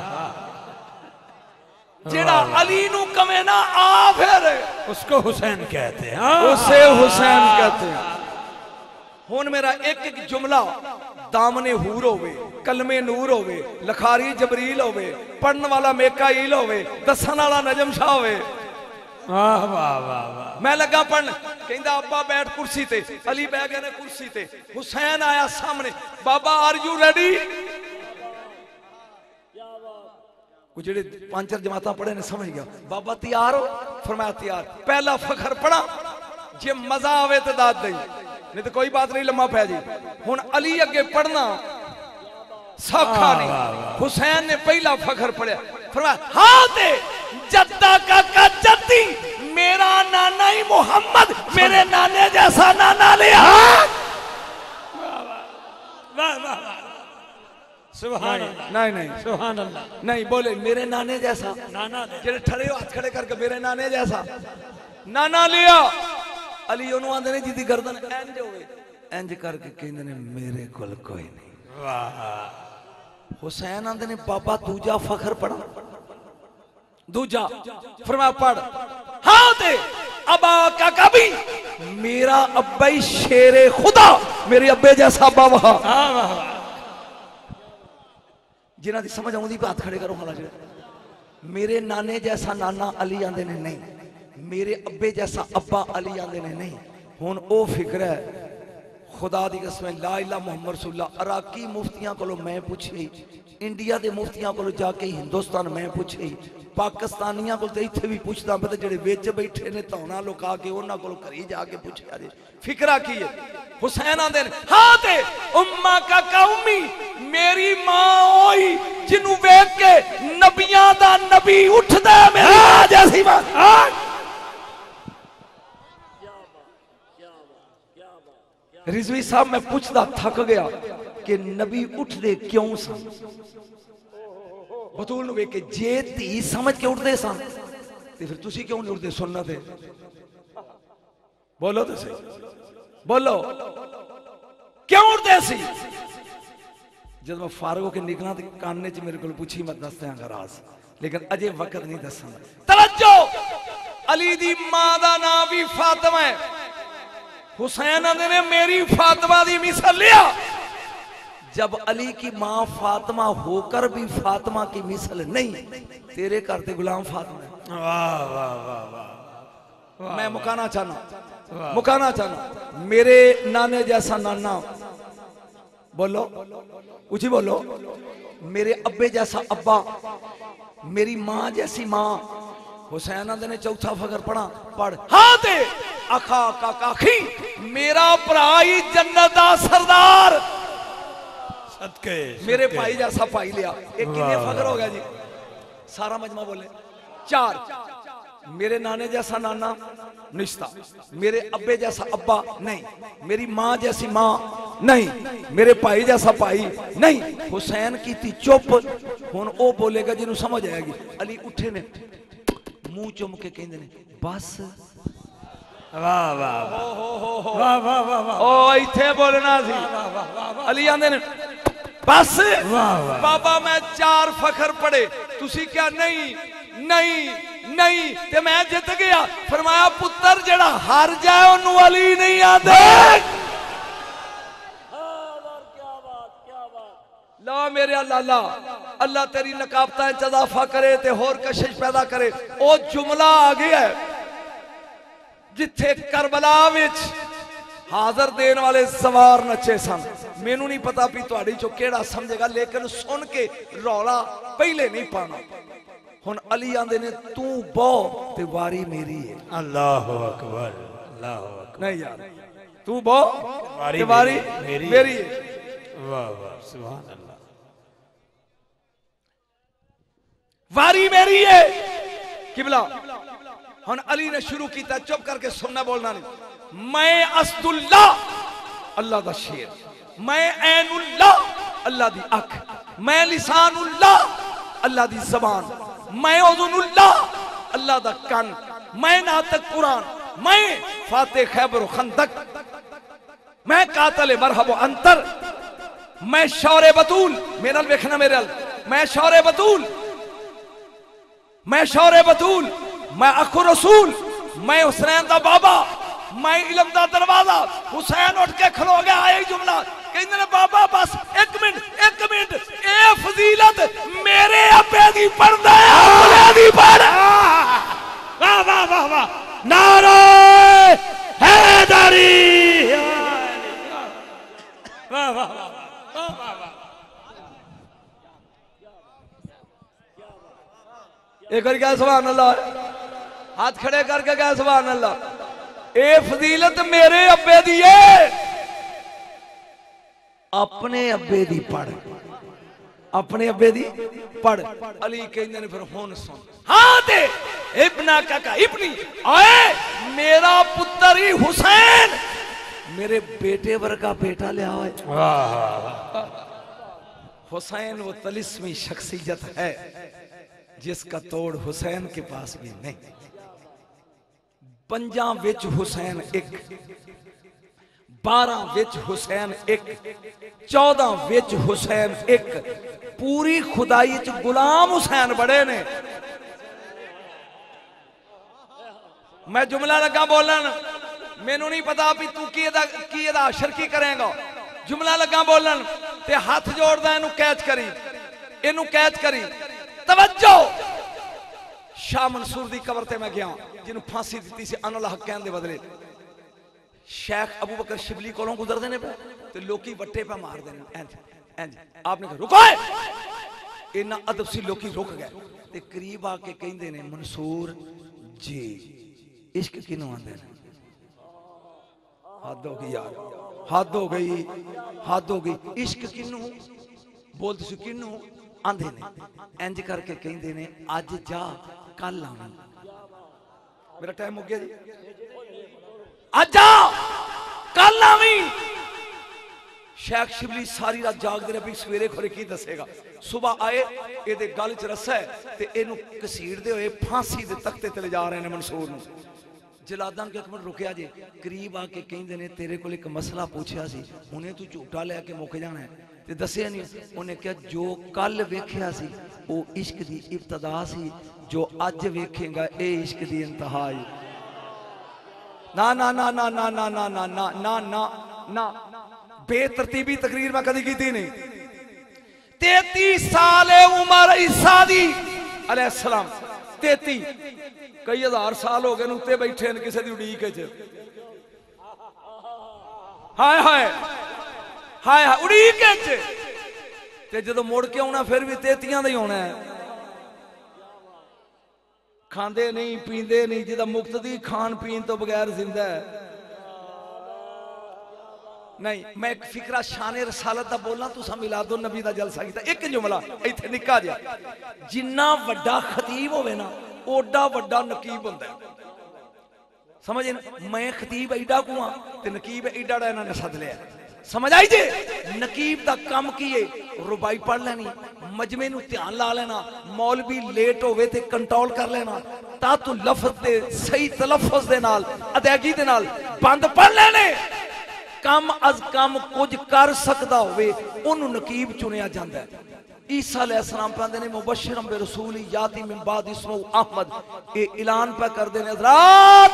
جیڑا علی نو کمے نا آفر ہے اس کو حسین کہتے ہیں. اسے حسین کہتے ہیں. ہون میرا ایک ایک جملہ دامن حور ہوئے کلمے نور ہوئے لکھاری جبریل ہوئے پڑھن والا میکائیل ہوئے دسن والا نجم شاہ ہوئے. واہ واہ واہ واہ. میں لگا پڑھن کہندہ ابا بیٹھ کرسی تے. علی بیٹھ گئے نے کرسی تے. حسین آیا سامنے. بابا آر یو ریڈی؟ وہ جڑے پانچر جماعتاں پڑھے نے سمجھ گیا. بابا تیار ہو؟ فرمایا تیار. پہلا فخر پڑھا جے مزہ آوے تو داد دیں نہیں تو کوئی بات نہیں لمحہ پہ جی ہن علی اگے پڑھنا سوکھا نہیں حسین نے پہلا فخر پڑھیا فرمایا ہاں دے جدہ کا کا جدی میرا نانا ہی محمد میرے نانے جیسا نانا لیا سبحان اللہ نہیں نہیں سبحان اللہ نہیں بولے میرے نانے جیسا نانا دے جڑے ٹھڑے ہو ہاتھ کھڑے کر کے میرے نانے جیسا نانا لیا علی انہوں آندے نے جیدی گردن اینج ہوئے اینج کر کے کہندے نے میرے کل کوئی نہیں واہ حسین آندے نے بابا دوجا فخر پڑھا دوجا فرمایا پڑھ ہاں دے ابا کا کبھی میرا ابائی شیر خدا میرے ابے جیسا ابا وہاں جنہ دی سمجھ آؤں دی بات کھڑے کرو حالا جائے میرے نانے جیسا نانا علی آندے نے نہیں میرے ابے جیسا ابا علی آندے نے نہیں ہون او فکر ہے خدا دی قسم لا الہ محمد رسول اللہ عراقی مفتیاں کو لو میں پوچھے انڈیا دے مفتیاں کو لو جا کے ہندوستان میں پوچھے پاکستانیاں کو تے ایتھے بھی پوچھتا پتہ جڑے ویچ بیٹھے نے تونا لکا کے انہاں کو کری جا کے پوچھے آجے فکرہ کی ہے حسین آن دے ہاں دے امہ کا قومی میری ماں ہوئی جنہوں بیک کے نبیاں دا نبی اٹھ دے میری ماں جیسی ماں رضوی صاحب میں پوچھتا تھک گیا کہ نبی اٹھ دے کیوں سن بطول نوے کہ جے تی سمجھ کے اٹھ دے سن تے پھر تسی کیوں نہیں اٹھ دے سننا دے بولو تے سی بولو کیوں اٹھ دے سی جب میں فارغ ہو کے نکلا تے کاننے چ میرے کو پوچھی مت دستے ہیں اگر آز لیکن اجے وقت نہیں دسنا توجہ علی دی ماں دا نام بھی فاطمہ ہے حسین نے میری فاطمہ دی مثال لیا جب علی کی ماں فاطمہ ہو کر بھی فاطمہ کی مثال نہیں تیرے کرتے غلام فاطمہ واہ واہ واہ واہ میں مکانا چاہنا مکانا چاہنا میرے نانے جیسا نانا بولو اچھی بولو میرے ابے جیسا ابا میری ماں جیسی ماں حسین نے چوتھا فخر پڑھا پڑھ ہاں دے اکھا کا کاخی میرا پرائی جنت دا سردار صدقے میرے پائی جیسا پائی لیا ایک کنے فخر ہو گیا جی سارا مجمع بولے چار میرے نانے جیسا نانا نشتہ میرے ابے جیسا ابا نہیں میری ماں جیسی ماں نہیں میرے پائی جیسا پائی نہیں حسین کی تھی چپ ہون او بولے گا جنہوں سمجھ آئے گی علی اٹھے نے منہ چم کے کہیں دینے بس واہ واہ واہ واہ واہ واہ او ایتھے بولنا سی علی آندے نے بس بابا میں چار فخر پڑے تسی کیا نہیں نہیں نہیں تے میں جت گیا فرمایا پتر جڑا ہار جائے انہوں علی نہیں آندے لا میرے اللہ اللہ اللہ تیری نقابتہ اضافہ کرے تے ہور کشش پیدا کرے او جملہ آگے ہے جتھے کربلا وچ حاضر دین والے سوار نچے سن مینوں نہیں پتا بھی تہاڈی چوں کیڑا سمجھے گا لیکن سن کے رولا پہلے نہیں پانا ہن علی آندے نے تو بو تے واری میری ہے اللہ اکبر اللہ اکبر نہیں یار تو بو تے واری میری ہے واہ واہ سبحان اللہ واری میری ہے قبلہ ہن علی نے شروع کیتا چپ کر کے سننا بولنا نہیں میں اسد اللہ اللہ دا شیر میں عین اللہ اللہ دی اکھ میں لسان اللہ اللہ دی زبان میں اذن اللہ اللہ دا کن میں ناطق قرآن میں فاتح خیبر و خندق میں قاتل مرحب و انتر میں شور بطول میرا الویکھنا میرے ال میں شور بطول میں شور بطول میں اخو رسول میں حسین دا بابا میں علم دا دروازہ حسین اٹھ کے کھلو گیا آئے جملہ کہنے نے بابا بس ایک منٹ ایک منٹ اے فضیلت میرے ابے دی پردہ ہے اپنے دی پردہ واہ واہ واہ واہ نعرہ حیدری واہ واہ واہ ایک اور کیا سبحان اللہ ہاتھ کھڑے کر کے کیا سبحان اللہ اے فضیلت میرے ابے دی ہے، اپنے ابے دی پڑھ، اپنے ابے دی پڑھ۔ علی کہندے نے پھر ہون سن، ہاں تے ابنا کا ابنی آئے میرا پتر ہی حسین میرے بیٹے ورگا بیٹا لیا ہوئے۔ حسین وہ طلسمی شخصیت ہے جس کا توڑ حسین کے پاس بھی نہیں۔ پنجاں وچ حسین ایک، بارہ وچ حسین ایک، چودہ وچ حسین ایک، پوری خدائی چ غلام حسین بڑے نے۔ میں جملہ لگا بولن، میں نو نہیں پتا بھی تو کی ادا کی ادا شرکی کریں گا، جملہ لگا بولن تے ہاتھ جوڑ دا اینو کیچ کری، اینو کیچ کری۔ توجہ، شاہ منصور دی قبر تے میں گیا جنہوں پھانسی دیتی سی ان اللہ کہن دے بدلے، شیخ ابو بکر شبلی کولوں گزر دینے پہ تو لوکی وٹے پہ مار دینے، اینج اینج آپ نے کہا رکو ہے، اینا ادب سی لوکی رک گئے تے قریب آکے کہیں دینے منصور جی عشق کنوں آن دینے، حد ہو گئی یار، حد ہو گئی، حد ہو گئی، عشق کنوں بولتے سے کنوں آن دینے، اینج کر کے کہیں دینے آج جا کل آنا۔ میرا ٹائم ہو گیا جی، آج جا کل آویں۔ شیخ شبلی ساری رات جاگ دے رہے سویرے کھولے کی دسے گا، صبح آئے اے دے گل چ رسا ہے تے اینو کسیڑ دے ہوئے پھانسی دے تختے تلے جا رہے ہیں منصور نو۔ جلادان کے اکمل رکیا جے، قریب آ کے کہیں دینے تیرے کو ایک مسئلہ پوچھا سی، انہیں تو جھوٹا لے کے موقع جانا ہے تے دسے نہیں، انہیں کہا جو کل ویکھیا سی وہ عشق دی ابتدا سی، جو اج ویکھیں گا اے عشق دی انتہائی۔ نا نا نا نا نا نا نا نا نا نا نا نا بے ترتیبی تقریر میں کدی کی تھی نہیں۔ تینتیس سال عمر عیسیٰ دی علیہ السلام، تینتی کئی ہزار سال ہو گئے نوتے بیٹھے ہیں کسے دی اڑی کے چھے، ہائے ہائے ہائے ہائے اڑی کے چھے تے جدو موڑ کے ہونا پھر بھی تیتیاں دے ہونا ہے، کھاندے نہیں پیندے نہیں، جدہ مقتدی کھان پین تو بغیر زندہ ہے نہیں۔ میں ایک فکرہ شان رسالت دا بولنا تو سا میلاد النبی دا جلسہ کیتا، ایک جملہ ایتھے نکا جا، جنہ وڈا خطیب ہوئے نا اوڈا وڈا نقیب ہوندہ ہے، سمجھے نا؟ میں خطیب ایڈا کواں تے نقیب ایڈا ڈائنا نے صد لیا، سمجھ آئی جے؟ نقیب دا کم کیے ربائی پڑھ لینی، مجمع نو تیان لا لینا، مولوی لیٹ ہوئے تے کنٹرول کر لینا، تا تو لفظ دے صحیح تلفظ دے نال ادائیگی دے نال بند پڑھ لینے، کم از کم کچھ کر سکتا ہوئے انہوں نقیب چنیا جاندہ ہے۔ عیسیٰ علیہ السلام پہ دینے مبشرم بے رسولی یاتی من بعد اسمہ احمد، اے اعلان پہ کر دینے حضرات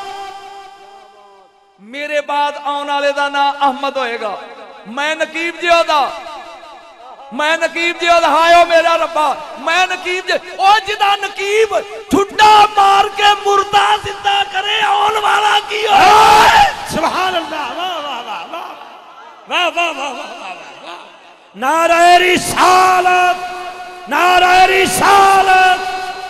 میرے بعد آن آلے دا نا احمد ہوئے گا، میں نقیب جیو دا، میں نقیب جیو دا، ہائیو میرا ربا میں نقیب جیو، او جدا نقیب ٹھٹا مار کے مردہ زندہ کرے آن والا کی ہوئے سبحان اللہ، واہ واہ واہ واہ واہ واہ واہ واہ، نعرہ رسالت، نعرہ رسالت،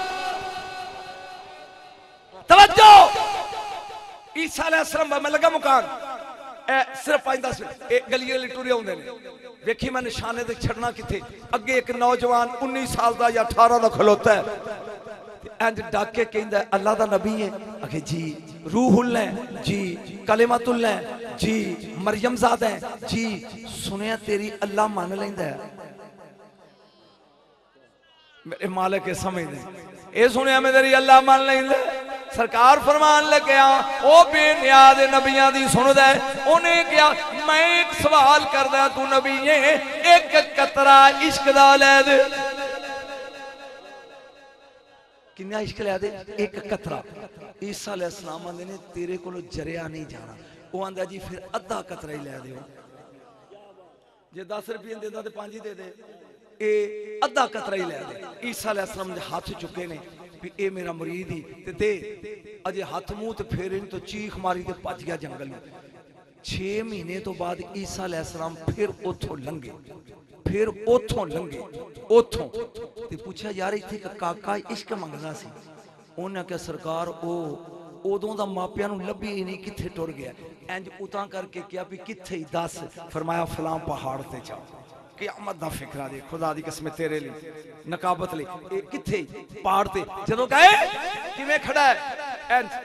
توجہ۔ عیسیٰ علیہ السلام میں لگا مکان اے صرف پانچ دس منٹ ایک گلی گلی ٹورے ہوندے نے، ویکھی میں نشانے دے چھڑنا کی تھے، اگے ایک نوجوان انیس سال دا یا اٹھارہ دا کھلوتا ہے، اینج ڈاک کے کہندہ ہے اللہ دا نبی ہے، اگے جی روح اللہ جی کلمت اللہ جی مریم زادہ ہے جی، سنیا تیری اللہ مان لیندہ ہے، میرے مالک سمجھ دیں، اے سنیا میں تیری اللہ مان لیندہ ہے، سرکار فرمان لگے آن او بے نیاد نبیان دی سن دے، انہیں کیا میں ایک سوال کر دیا تو نبی ہے ایک قطرہ عشق دا لے دے، کنیا عشق لے دے ایک قطرہ۔ عیسیٰ علیہ السلام آندے نے تیرے کو لو جریا نہیں جانا، وہ آندہ جی پھر ادھا قطرہ ہی لے دے ہو، جے دس روپین دے دا دے پانچی دے دے، اے ادھا قطرہ ہی لے دے۔ عیسیٰ علیہ السلام نے ہاتھ چکے نے بھی اے میرا مرید ہی تے دے، اجے ہاتھ منہ تے پھیرن تو چیخ ماری تے پچ گیا جنگل میں۔ چھ مہینے تو بعد عیسیٰ علیہ السلام پھر اتھوں لنگے، پھر اتھوں لنگے، اتھوں تے پوچھا یار ایتھے کا کاکا عشق منگدا سی، انہاں کہ سرکار او ادوں دا ماپیاں نوں لبھی ہی نہیں کتھے ٹر گیا انج اتاں کر کے کیا بھی کتھے ہی دس فرمایا فلاں پہاڑ تے جاؤ قیامت دا فکرہ دے خدا دی قسم تیرے لی نقابت لی اے کتھے ہی پہاڑ تے جدوں کہے کہ میں کھڑا ہے انج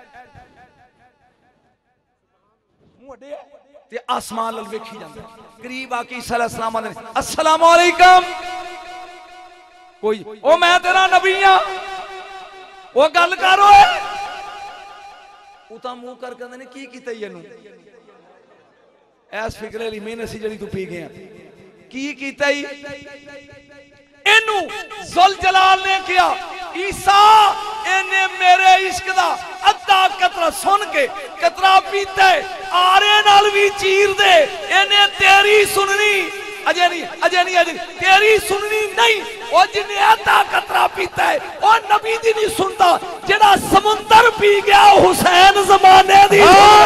منہ اڈے تے آسمان لل ویکھی جاندا قریب آ کے عیسیٰ علیہ السلام آدھے السلام علیکم کوئی او میں تیرا نبی ہاں وہ گل کرو اتاں منہ کر کے نے کی کیتا یہ نو ایس فکرے لی میں نسی جڑی تو پی گیا کی کیتا ہی اینو ذل جلال نے کیا عیسیٰ اینے میرے عشق دا ادھا قطرہ سن کے قطرہ پیتا ہے آرے نال بھی چیر دے اینے تیری سننی اجے نہیں اجے نہیں اجے تیری سننی نہیں وہ جنہیں ادھا قطرہ پیتا ہے وہ نبی دی نہیں سنتا جڑا سمندر پی گیا حسین زمانے دی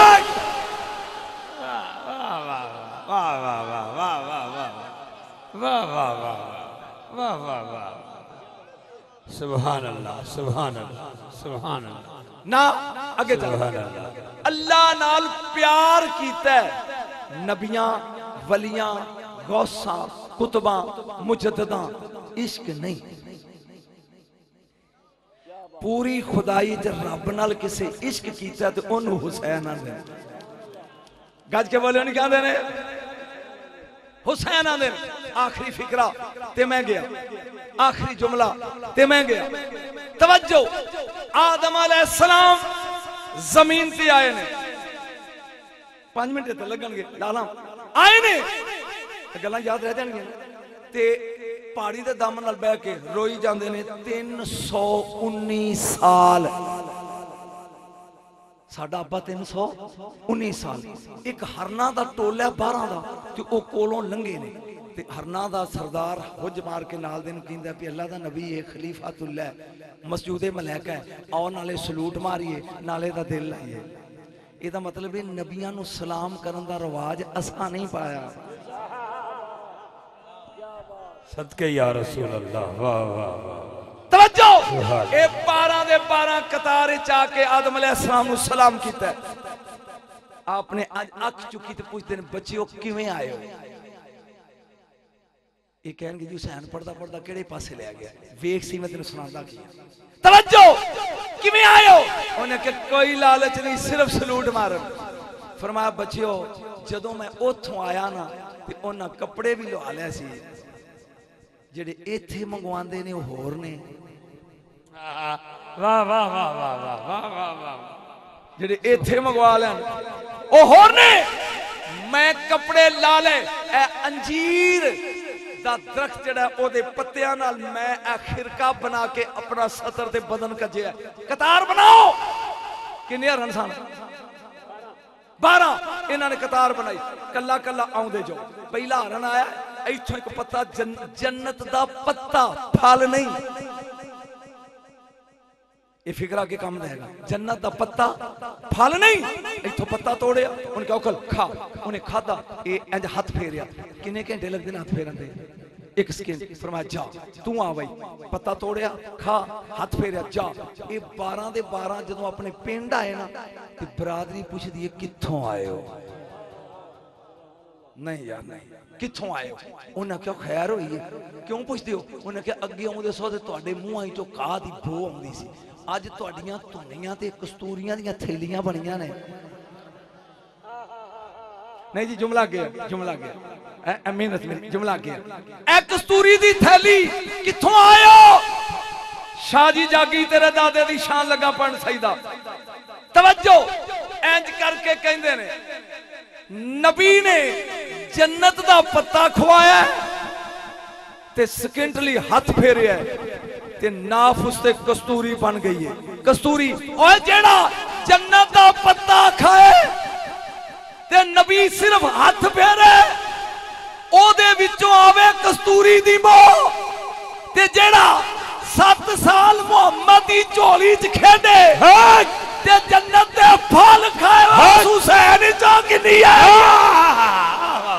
سبحان اللہ سبحان اللہ سبحان اللہ نا اگے چلو اللہ نال پیار کیتا ہے نبیاں ولیاں غوثاں کتباں مجدداں عشق نہیں پوری خدائی جب رب نال کسے عشق کیتا ہے تو انہوں حسین آنے گج کے بولے انہیں کیا دینے حسین آنے آخری فکرہ تے میں گیا آخری جملہ تے میں گیا توجہ آدم علیہ السلام زمین تے آئے نے پانچ منٹ تے لگن گے لالا آئے نے گلاں یاد رہ جان گے تے پہاڑی دے دامن نال بیٹھ کے روئی جاندے نے تین سو انیس سال ساڈا ابا تین سو انیس سال ایک ہرنا دا ٹولا بارہ دا تے او کولوں لنگے نے تے ہرنا دا سردار حج مار کے نال دن کیندا پی اللہ دا نبی ہے خلیفۃ اللہ مسجود ملائکہ ہے اور نالے سلوٹ ماریے نالے دا دل لائیے یہ دا مطلب ہے نبیاں نو سلام کرن دا رواج اساں نہیں پایا صدقے یا رسول اللہ واہ واہ واہ توجہ اے بارہ دے بارہ قطارے چاہ کے آدم علیہ السلام نو سلام کیتا ہے آپ نے آج اکھ چکی تے پوچھتے ہیں بچیو کیویں آئے ہو یہ کہیں گے جی حسین پڑھدا پڑھدا کیڑے پاسے لے گیا ویکھ سی میں تینوں سنادا کیا توجہ کیویں آئے ہو انہیں کہ کوئی لالچ نہیں صرف سلوٹ مارن فرمایا بچیو جدوں میں اوتھوں آیا نا تے انہاں کپڑے بھی لوا لے سی جڑے ایتھے منگواندے نے ہور نے واہ واہ واہ واہ واہ واہ واہ جڑے ایتھے منگوا لین او ہور نے میں کپڑے لا لے اے انجیر دا درخت جڑا او دے پتیاں نال میں اے خرقہ بنا کے اپنا سطر دے بدن کجیا قطار بناؤ کنے ہرن سان بارہ انہاں نے قطار بنائی کلا کلا آؤں دے جو پہلا ہرن آیا ایتھوں ایک پتہ جن جنت دا پتہ پھال نہیں یہ فکرہ کے کام دے گا جنت دا پتہ پھال نہیں ایتھوں پتہ توڑیا ان کے اوکل کھا انہیں کھادا اے انج ہاتھ پھیریا کنے گھنٹے لگ دینا ہاتھ پھیرن دے ایک سکین فرمایا جا تو آ بھائی پتہ توڑیا کھا ہاتھ پھیریا جا اے بارہ دے بارہ جدوں اپنے پنڈ آئے نا تے برادری پوچھ دیئے کتھوں آئے ہو نہیں یار نہیں کتھوں آئے ہو انہاں کیا خیر ہوئی ہے کیوں پوچھ دیو انہاں کیا اگے آؤں دے سو دے تو اڈے منہ آئی جو کہا دی بو آؤں دی سی آج تو اڈیاں تونیاں تے کستوریاں دیاں تھیلیاں بنیاں نے نہیں جی جملہ گیا جملہ گیا اے محنت میں جملہ گیا اے کستوری دی تھیلی کتھوں آئے ہو شاہ جی جاگی تیرے دادے دی شان لگا پڑھ سیدہ توجہ اینج کر کے کہندے نے نبی نے جنت دا پتہ کھوایا ہے تے سکنٹلی ہاتھ پھیرے ہے تے ناف اس تے کستوری بن گئی ہے کستوری اور جیڑا جنت دا پتہ کھائے تے نبی صرف ہاتھ پھیرے او دے وچوں آوے کستوری دی مو تے جیڑا سات سال محمد دی چولی چ کھیڈے تے جنت دے پھل کھائے حسین چا کنی ہے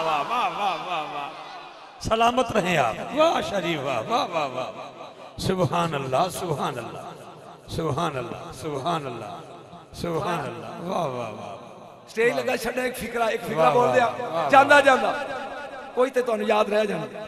سلامت رہیں آپ واہ شریف واہ واہ واہ واہ سبحان اللہ سبحان اللہ سبحان اللہ سبحان اللہ سبحان اللہ واہ واہ واہ سٹیج لگا چھڑا ایک فکرہ ایک فکرہ بول دیا جاندہ جاندہ کوئی تے تو انہوں یاد رہ جانا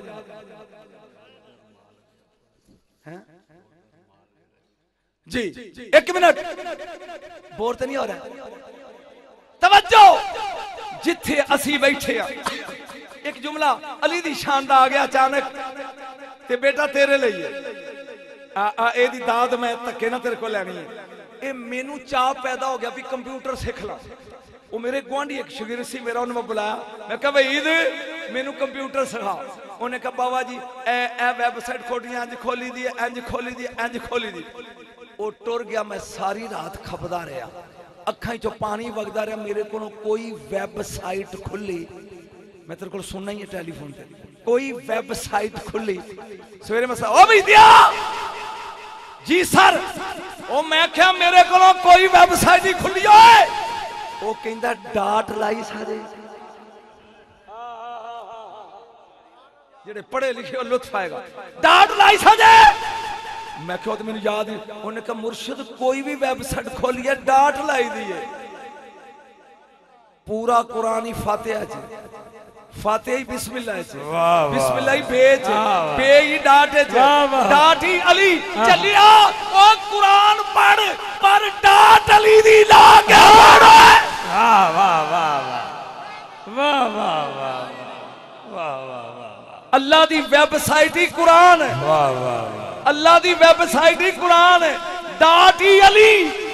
جی ایک منٹ بور تے نہیں ہو رہا توجہ جتھے اسی بیٹھے ہیں ایک جملہ علی دی شاندہ آگیا اچانک تے بیٹا تیرے لئیے اے دی داد میں تکے نہ تیرے کو لینی ہے اے مینو چاہ پیدا ہو گیا بھی کمپیوٹر سکھلا وہ میرے گوانڈی ایک شگیر سی میرا انہوں میں بلایا میں کہا بھئی عید مینو کمپیوٹر سکھا انہوں نے کہا بابا جی اے اے ویب سائٹ کھوڑی انج کھولی دی انج کھولی دی انج کھولی دی وہ ٹور گیا میں ساری رات کھپدا رہا اکھائیں چو پانی وگدا رہا میرے کو کوئی ویب سائٹ کھلی میں تیرے کو سننا ہی ہے ٹیلی فون تے کوئی ویب سائٹ کھلی سویرے میں سا او بھی دیا جی سر او میں کیا میرے کو کوئی ویب سائٹ ہی کھلی ہوئے وہ کہندہ ڈاٹ لائی سارے جڑے پڑھے لکھے اور لطف آئے گا ڈاٹ لائی سارے میں کہو تو میں نے یاد ہے انہوں نے کہا مرشد کوئی بھی ویب سائٹ کھولی ہے ڈاٹ لائی دیئے پورا قرآنی فاتحہ جی فاتحہ ہی بسم اللہ جی بسم اللہ ہی بیج بے ہی ڈاٹے جی ڈاٹ ہی علی چلیا وہ قرآن پڑھ پر ڈاٹ علی دی لاغے پڑھو واہ واہ واہ واہ واہ واہ واہ واہ اللہ دی ویب سائٹ ہی قرآن ہے واہ واہ اللہ دی ویب سائٹ ہی قرآن ہے ڈاٹ ہی علی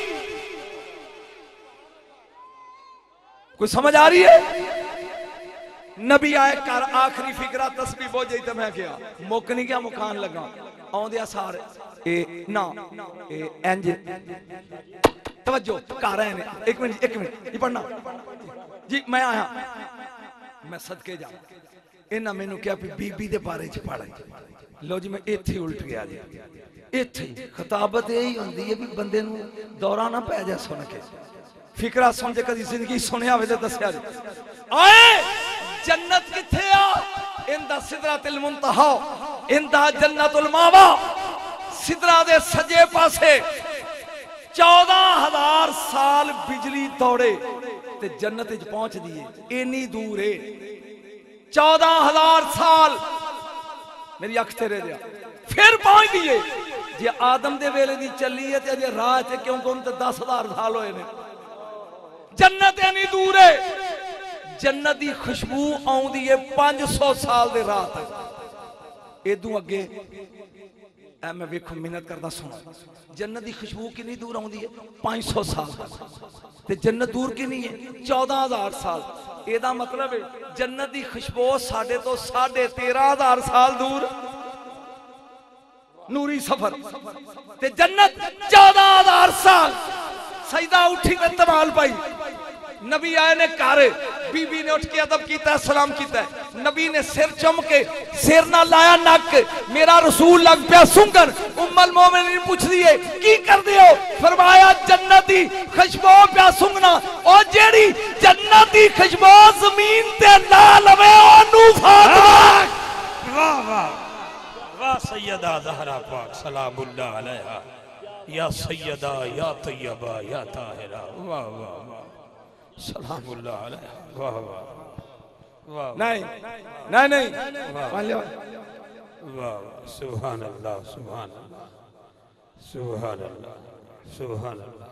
کوئی سمجھ آ رہی ہے نبی آئے کر آخری فکرہ تسبیح بو جائیتا میں کیا موکنی کیا مکان لگا آن دیا سارے اے نا اے اینج توجہ کہا رہے ہیں ایک منٹ ایک منٹ یہ پڑھنا جی میں آیا میں صدقے جا انہا میں نے کیا بی بی دے بارے چھ پڑھا لو جی میں ایتھی الٹ گیا جی ایتھی خطابت یہی ہوندی ہے بھی بندے نو دورانا پہ جا سن کے فکرہ سمجھے کدی زندگی سنے آوے دے دسیا جی آئے جنت کتھے آ اندہ صدرات المنتہا اندہ جنت الماوا صدرہ دے سجے پاسے چودہ ہزار سال بجلی دوڑے تے جنت اج پہنچ دیئے اینی دور ہے چودہ ہزار سال میری اکھ تیرے دیا پھر پہنچ دیئے جی آدم دے ویلے دی چلی ہے تے جی راہ تے کیوں کون تے دس ہزار سال ہوئے نے جنت اینی دور ہے جنت دی خوشبو آؤں دیئے پانچ سو سال دے راہ تک اے دوں اگے اے میں ویکھوں محنت کردہ سنا جنت دی خوشبو کی نہیں دور آؤں دیئے پانچ سو سال تک تے جنت دور کی نہیں ہے چودہ ہزار سال اے دا مطلب ہے جنت دی خوشبو ساڑھے تو ساڑھے تیرہ ہزار سال دور نوری سفر تے جنت چودہ ہزار سال سجدہ اٹھی میں تمال پائی نبی آئے نے کارے بی بی نے اٹھ کے ادب کیتا ہے سلام کیتا ہے نبی نے سر چم کے سر نہ لایا نک میرا رسول لگ پیا سنگر ام المومنین پوچھ دیئے کی کر دیو فرمایا جنتی خوشبو پیا سنگنا اور جیڑی جنتی خوشبو زمین تے لالوے آنو فاطمہ واہ واہ واہ سیدہ زہرہ پاک سلام اللہ علیہ یا سیدہ یا طیبہ یا طاہرہ واہ واہ واہ سلام اللہ علیہ واہ واہ نہیں نہیں نہیں واہ سبحان اللہ سبحان اللہ سبحان اللہ سبحان اللہ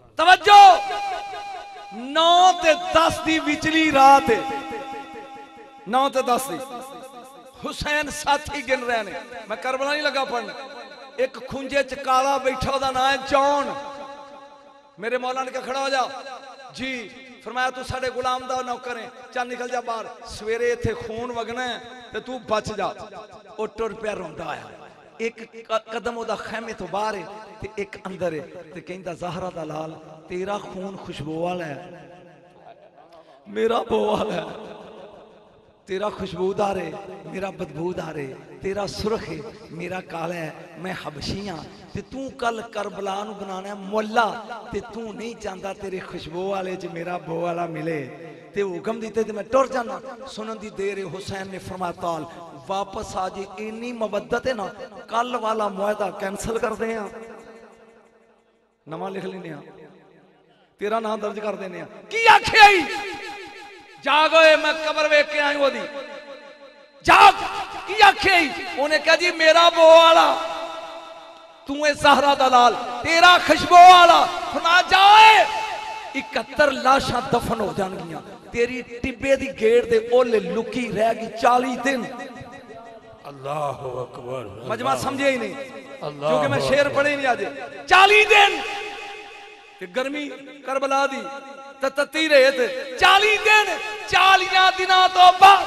توجہ نو تے دس دی وچلی رات ہے نو تے دس دی حسین ساتھی گن رہے ہیں میں کربلا نہیں لگا پڑھنے ایک کھنجے چکالا بیٹھا دا نا ہے جون میرے مولا نے کہا کھڑا ہو جاؤ جی فرمایا تو ساڑے غلام دا نوکریں چاند نکل جا بار سویرے تھے خون وگنا ہے تے تو بچ جا او ٹور پیر روندا آیا ایک قدم دا خیمے تو باہر ہے تے ایک اندر ہے تے کہندہ زہرہ دا لال تیرا خون خوشبو والا ہے میرا بو والا ہے تیرا خوشبودار ہے میرا بدبودار ہے تیرا سرخ ہے میرا کالا ہے میں حبشیاں تے تو کل کربلان بنانا ہے مولا تے تو نہیں چاہتا تیرے خوشبو والے جو میرا بو والا ملے تے حکم دیتے تے میں ٹور جانا سنن دی دیر حسین نے فرمایا تال واپس آجے اینی مبدت ہے نا کل والا معاہدہ کینسل کر دیں نما لکھ لینے تیرا نام درج کر دینے ہیں کی آکھے آئی جاگوئے میں قبر ویک کے آئی وہ دی جاگ کی آکھے آئی انہیں کہا جی میرا بو والا تُویں زہرہ دلال تیرا خشبو والا فنا جائے اکتر لاشاں دفن ہو جان گیاں تیری ٹبے دی گیڑ دے اولے لکی رہ گی چالی دن اللہ اکبر مجمع سمجھے ہی نہیں کیونکہ میں شعر پڑھے ہی نہیں آجے چالی دن کہ گرمی کربلا دی تتتی رہے تھے چالی دن چالیاں دنہ تو بعد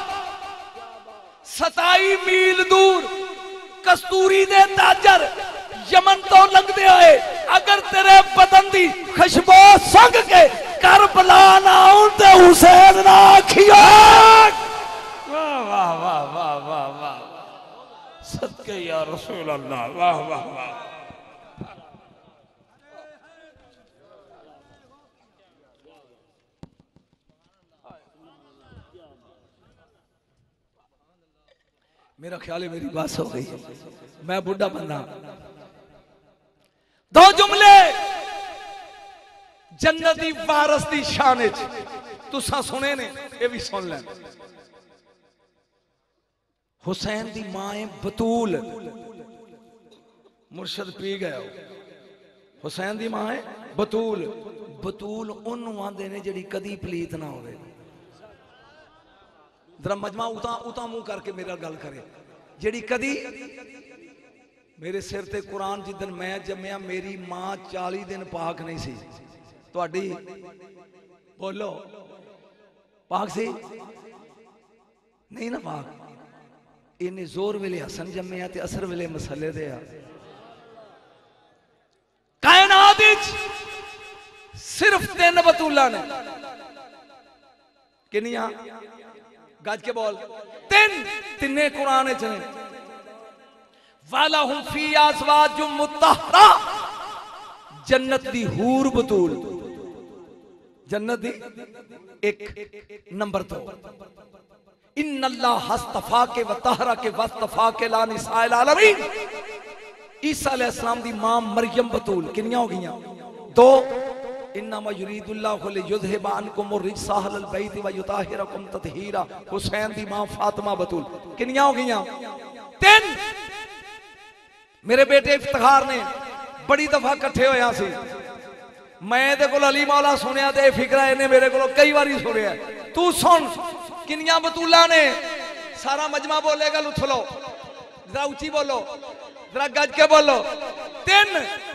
ستائی میل دور کستوری دے تاجر یمن تو لنگ دے آئے اگر تیرے بدن دی خشبو سنگ کے کربلا نہ اندے حسین نہ کھیا واہ واہ واہ واہ واہ واہ صدقے یا رسول اللہ واہ واہ واہ میرا خیال ہے میری بات ہو گئی میں بڑھا بندہ دو جملے جنتی وارث دی شان وچ تساں سنے نے اے بھی سن لیں حسین دی ماں بطول مرشد پی گیا حسین دی ماں بطول بطول انہوں آندے نے جڑی کدی پلیت نہ ہوئے ذرا مجمع اتا اتا منہ کر کے میرا گل کرے جڑی کدی میرے سر تے قرآن جدن میں جمعہ میری ماں چالی دن پاک نہیں سی تو اڈی بولو پاک سی نہیں نا پاک انہیں زور ویلے حسن جمعہ تے اثر ویلے مسئلے دے کائنات صرف تین بطولہ نے کنیاں گاج کے بول تین تینے قرآن چنے وَلَهُمْ فِي أَزْوَاجٌ مُطَّهَّرَةٌ جنت دی حور بطول جنت دی ایک نمبر تو ان اللہ اصطفا کے وطہرہ کے واصطفا کے لا نساء العالمین عیسیٰ علیہ السلام دی ماں مریم بطول کنیاں ہو گئیاں دو انما یرید اللہ لیذھب عنکم الرجس اہل البیت ویطہرکم تطہیرا حسین دی ماں فاطمہ بطول کنیاں ہو گئیاں تین میرے بیٹے افتخار نے بڑی دفعہ کٹھے ہویا سی میں دے کول علی مولا سنیا تے فکرہ انہیں میرے کول کئی باری سنیا تو سن کنیاں بطولہ نے سارا مجمع بولے گا لٹھلو ذرا اونچی بولو ذرا گج کے بولو تین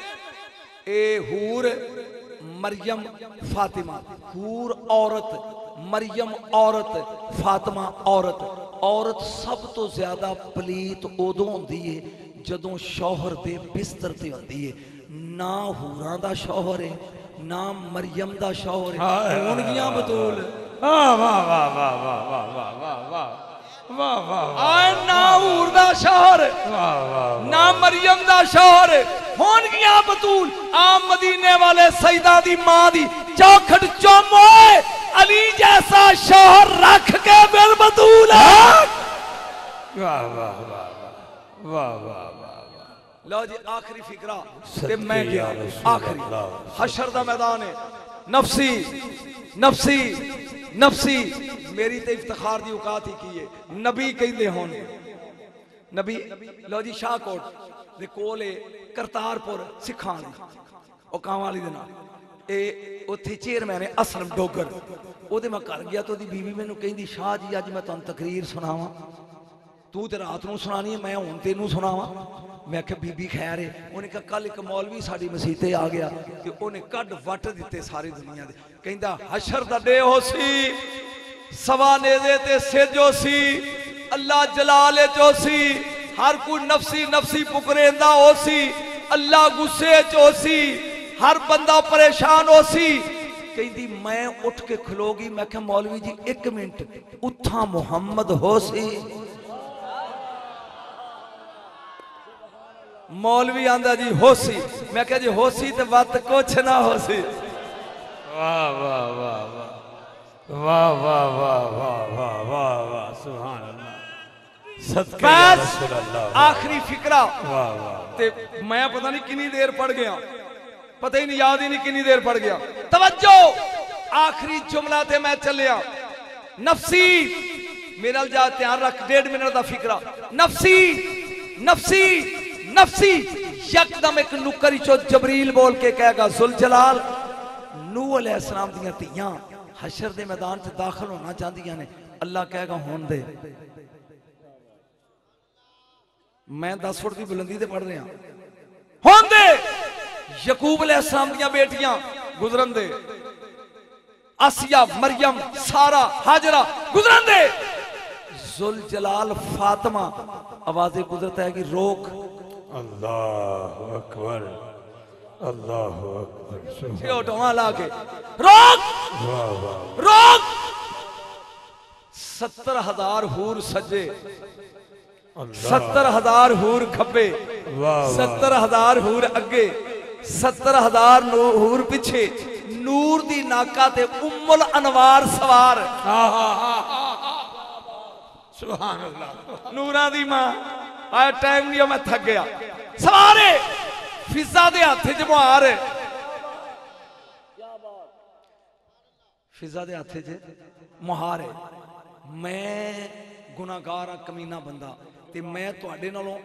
اے حور مریم فاطمہ حور عورت مریم عورت فاطمہ عورت عورت سب تو زیادہ پلیت ادوں ہوندی ہے جدوں شوہر دے بستر تے ہوندی ہے نہ حوراں دا شوہر ہے نہ مریم دا شوہر ہے ہونگیاں بطول واہ واہ واہ واہ واہ واہ واہ واہ واہ واہ واہ آئے نہ حور دا شوہر نہ مریم دا شوہر ہونگیاں بطول آم مدینے والے سیدہ دی ماں دی چوکھٹ چوموئے علی جیسا شوہر رکھ کے بل بطول ہے واہ واہ واہ واہ واہ لو جی آخری فکرہ کہ میں گیا آخری حشر دا میدان ہے نفسی نفسی نفسی میری تے افتخار دی اوقات ہی کیے نبی کہیں دے ہونے نبی لو جی شاہ کوٹ دے کولے کرتارپور سکھانے او کام والی دینا اے او تھی چیر میں نے اسلم ڈوگر او دے میں کر گیا تو دی بیوی میں نو کہیں دی شاہ جی آج میں تو ان تقریر سناواں تو تے رات نو سنانی ہے میں ہون تے نو سناواں میں کہ بی بی خیر ہے انہیں کہا کل ایک مولوی ساڑی مسیحتے آ گیا کہ انہیں کڈ وٹ دیتے ساری دنیا دے کہیں دا حشر دا دے ہو سی سوانے دے تے سجو سی اللہ جلالے جو سی ہر کوئی نفسی نفسی پکریندہ ہو سی اللہ غصے جو سی ہر بندہ پریشان ہو سی کہیں دی میں اٹھ کے کھلو گی میں کہ مولوی جی ایک منٹ اتھا محمد ہو سی مولوی آندہ جی ہو سی میں کہا جی ہو سی تو بات کچھ نہ ہو سی واہ واہ واہ واہ واہ واہ واہ واہ واہ واہ سبحان اللہ صدقے یا رسول اللہ آخری فکرہ واہ واہ تے میں پتہ نہیں کنی دیر پڑ گیا پتہ ہی نہیں یاد ہی نہیں کنی دیر پڑ گیا توجہ آخری جملہ تے میں چلیا نفسی میرا جا دھیان رکھ ڈیڑھ منٹ دا فکرہ نفسی نفسی نفسی یکدم ایک نکری چو جبریل بول کے کہے گا ذوالجلال نوح علیہ السلام دیاں تیاں حشر دے میدان سے داخل ہونا چاہدیاں نے اللہ کہے گا ہون دے میں دس فٹ کی بلندی تے پڑھ رہے ہیں ہون دے یعقوب علیہ السلام دیاں بیٹیاں گزرن دے آسیہ مریم سارہ حاجرہ گزرن دے ذوالجلال فاطمہ آوازیں گزرتا ہے کہ روک اللہ اکبر اللہ اکبر چھے اٹھواں لا کے روک روک ستر ہزار حور سجے ستر ہزار حور کھپے ستر ہزار حور اگے ستر ہزار حور پچھے نور دی ناکہ تے ام الانوار سوار سبحان اللہ نورہ دی ماں آیا ٹائم نہیں میں تھک گیا سوارے فضا دے ہاتھے جمعارے فضا دے ہاتھے جمعارے میں گناہگارہ کمینہ بندہ تے میں تو اڈے نالوں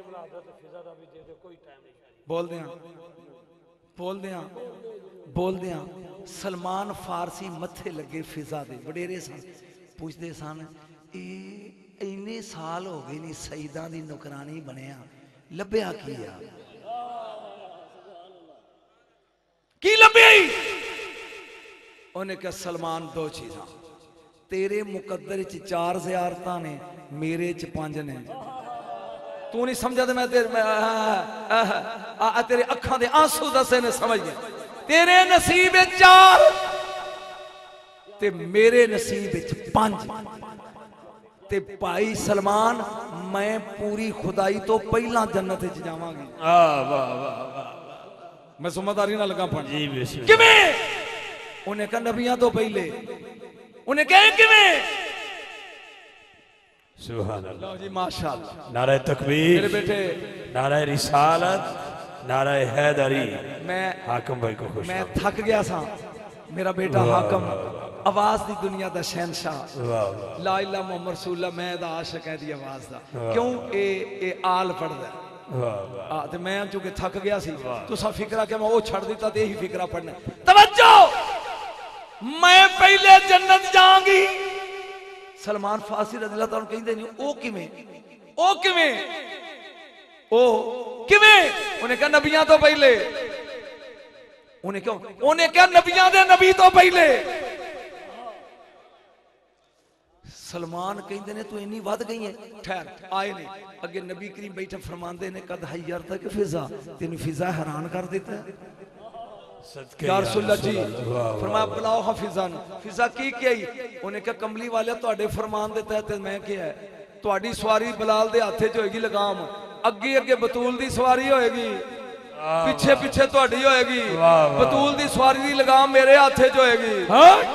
بول دیاں بول دیاں بول دیاں سلمان فارسی متھے لگے فضا دے بڑے سان پوچھ دے سان اینے سال ہو گئی نہیں سیدہ دی نکرانی بنیا لبیا کیا کی لبیا ہی انہیں کہا سلمان دو چیزاں تیرے مقدر چی چار زیارتاں نے میرے چی پانچ نے تو نہیں سمجھا دے میں تیرے اکھاں دے آنسو دسے نے سمجھ گیا تیرے نصیب چار تے میرے نصیب پانچ تے پائی سلمان میں پوری خدائی تو پہلا جنت چ جاواں گی میں سمجھداری نہ لگا پڑھنا کیویں انہیں کہا نبیاں تو پہلے انہیں کہے کیویں سبحان اللہ جی ماشاءاللہ نعرہ تکبیر میرے بیٹے نعرہ رسالت نعرہ حیدری میں حاکم بھائی کو خوش میں تھک گیا سا میرا بیٹا حاکم آواز دی دنیا دا شہنشاہ لا الہ محمد رسول اللہ میں دا عاشق ہے دی آواز دا کیوں اے اے آل پڑھ دا تے میں چونکہ تھک گیا سی تو سا فکرہ کہ میں وہ چھڑ دیتا تے ہی فکرہ پڑھنے توجہ میں پہلے جنت جاؤں گی سلمان فارسی رضی اللہ تعالیٰ کہیں دے نہیں او کیویں او کیویں او کیویں انہیں کہا نبیاں تو پہلے انہیں کیوں انہیں کہا نبیاں دے نبی تو پہلے سلمان کہیں دے نے تو انہی وعد گئی ہیں ٹھہر آئے نے اگر نبی کریم بیٹھا فرمان دے نے قد حیرتا کہ فضا تینو فضا حیران کر دیتا ہے یا رسول اللہ جی فرمایا بلاؤ ہاں فضا نو فضا کی کیا ہی انہیں کہا کملی والے تو اڈے فرمان دیتا ہے تو میں کیا ہے تو اڈی سواری بلال دے ہاتھے جو ہوئے گی لگام اگے اگے بطول دی سواری ہوئے گی پیچھے پیچھے تو اڈی ہوئے گی بطول دی سواری دی لگام میرے ہاتھے جو ہوئے گی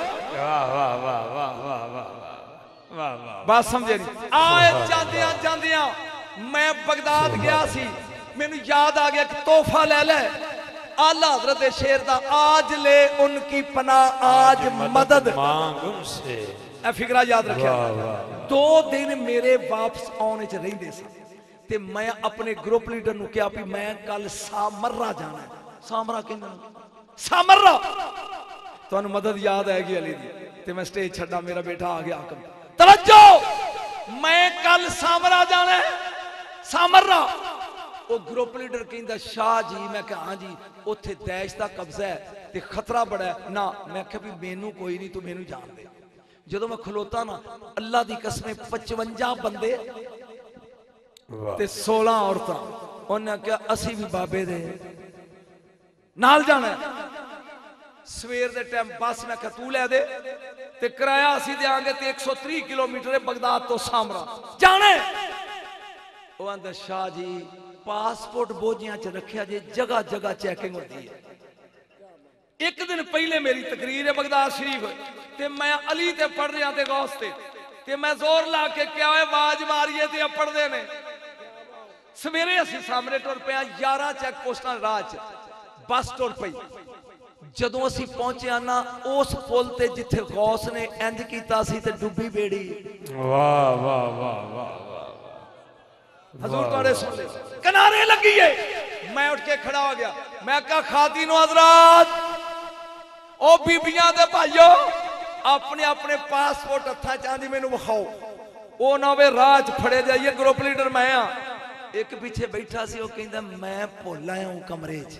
بات سمجھے نہیں آئے جاندیاں جاندیاں میں بغداد گیا سی میں نے یاد آگیا کہ توفہ لے لے آلہ حضرت شیر دا آج لے ان کی پناہ آج مدد مانگ ان سے اے فکرہ یاد رکھیا دو دن میرے واپس آنے چھ رہی دے سا تے میں اپنے گروپ لیڈر نو کیا پی میں کل سامرہ جانا ہے سامرہ کہیں گا سامرہ تو انہوں مدد یاد آئے گی علی دی تے میں سٹیج چھڑا میرا بیٹا آگیا آکم توجہ میں کل سامرہ جانا ہے سامرہ وہ گروپ لیڈر کہیں دا شاہ جی میں کہا ہاں جی وہ تھے دیش دا قبضہ ہے تے خطرہ بڑا ہے نا میں کہا بھی مینو کوئی نہیں تو مینو جان دے جدو میں کھلوتا نا اللہ دی قسمیں پچونجا بندے تے سولہ عورتاں انہوں نے کہا اسی بھی بابے دے نال جانا ہے سویر دے ٹائم بس میں کہا تو لے دے تے کرایہ اسی دے آنگے تے ایک سو تری کلومیٹر بغداد تو سامرہ جانے وہ اندر شاہ جی پاسپورٹ بوجیاں چھ رکھیا جے جگہ جگہ چیکنگ ہوتی ہے ایک دن پہلے میری تقریر ہے بغداد شریف تے میں علی تے پڑھ رہا تے غوث تے تے میں زور لا کے کیا ہوئے واج ماریے تے پڑھ دے نے سمیرے اسی سامنے ٹور پہ یارہ چیک پوسٹاں راج بس ٹر پئی جدوں اسی پہنچے نا اس پل تے جتھے غوث نے انج کیتا سی تے ڈبی بیڑی واہ واہ واہ واہ حضور تواڈے سن لے کنارے لگی ہے میں اٹھ کے کھڑا ہو گیا میں کہا خواتین و حضرات او بیبیاں دے بھائیو اپنے اپنے پاسپورٹ ہتھاں چاندی مینوں وکھاؤ او نہ ہوے راہ چ پھڑے جائیے گروپ لیڈر میں ہاں ایک پیچھے بیٹھا سی او کہندا میں بھول آیا ہوں کمرے چ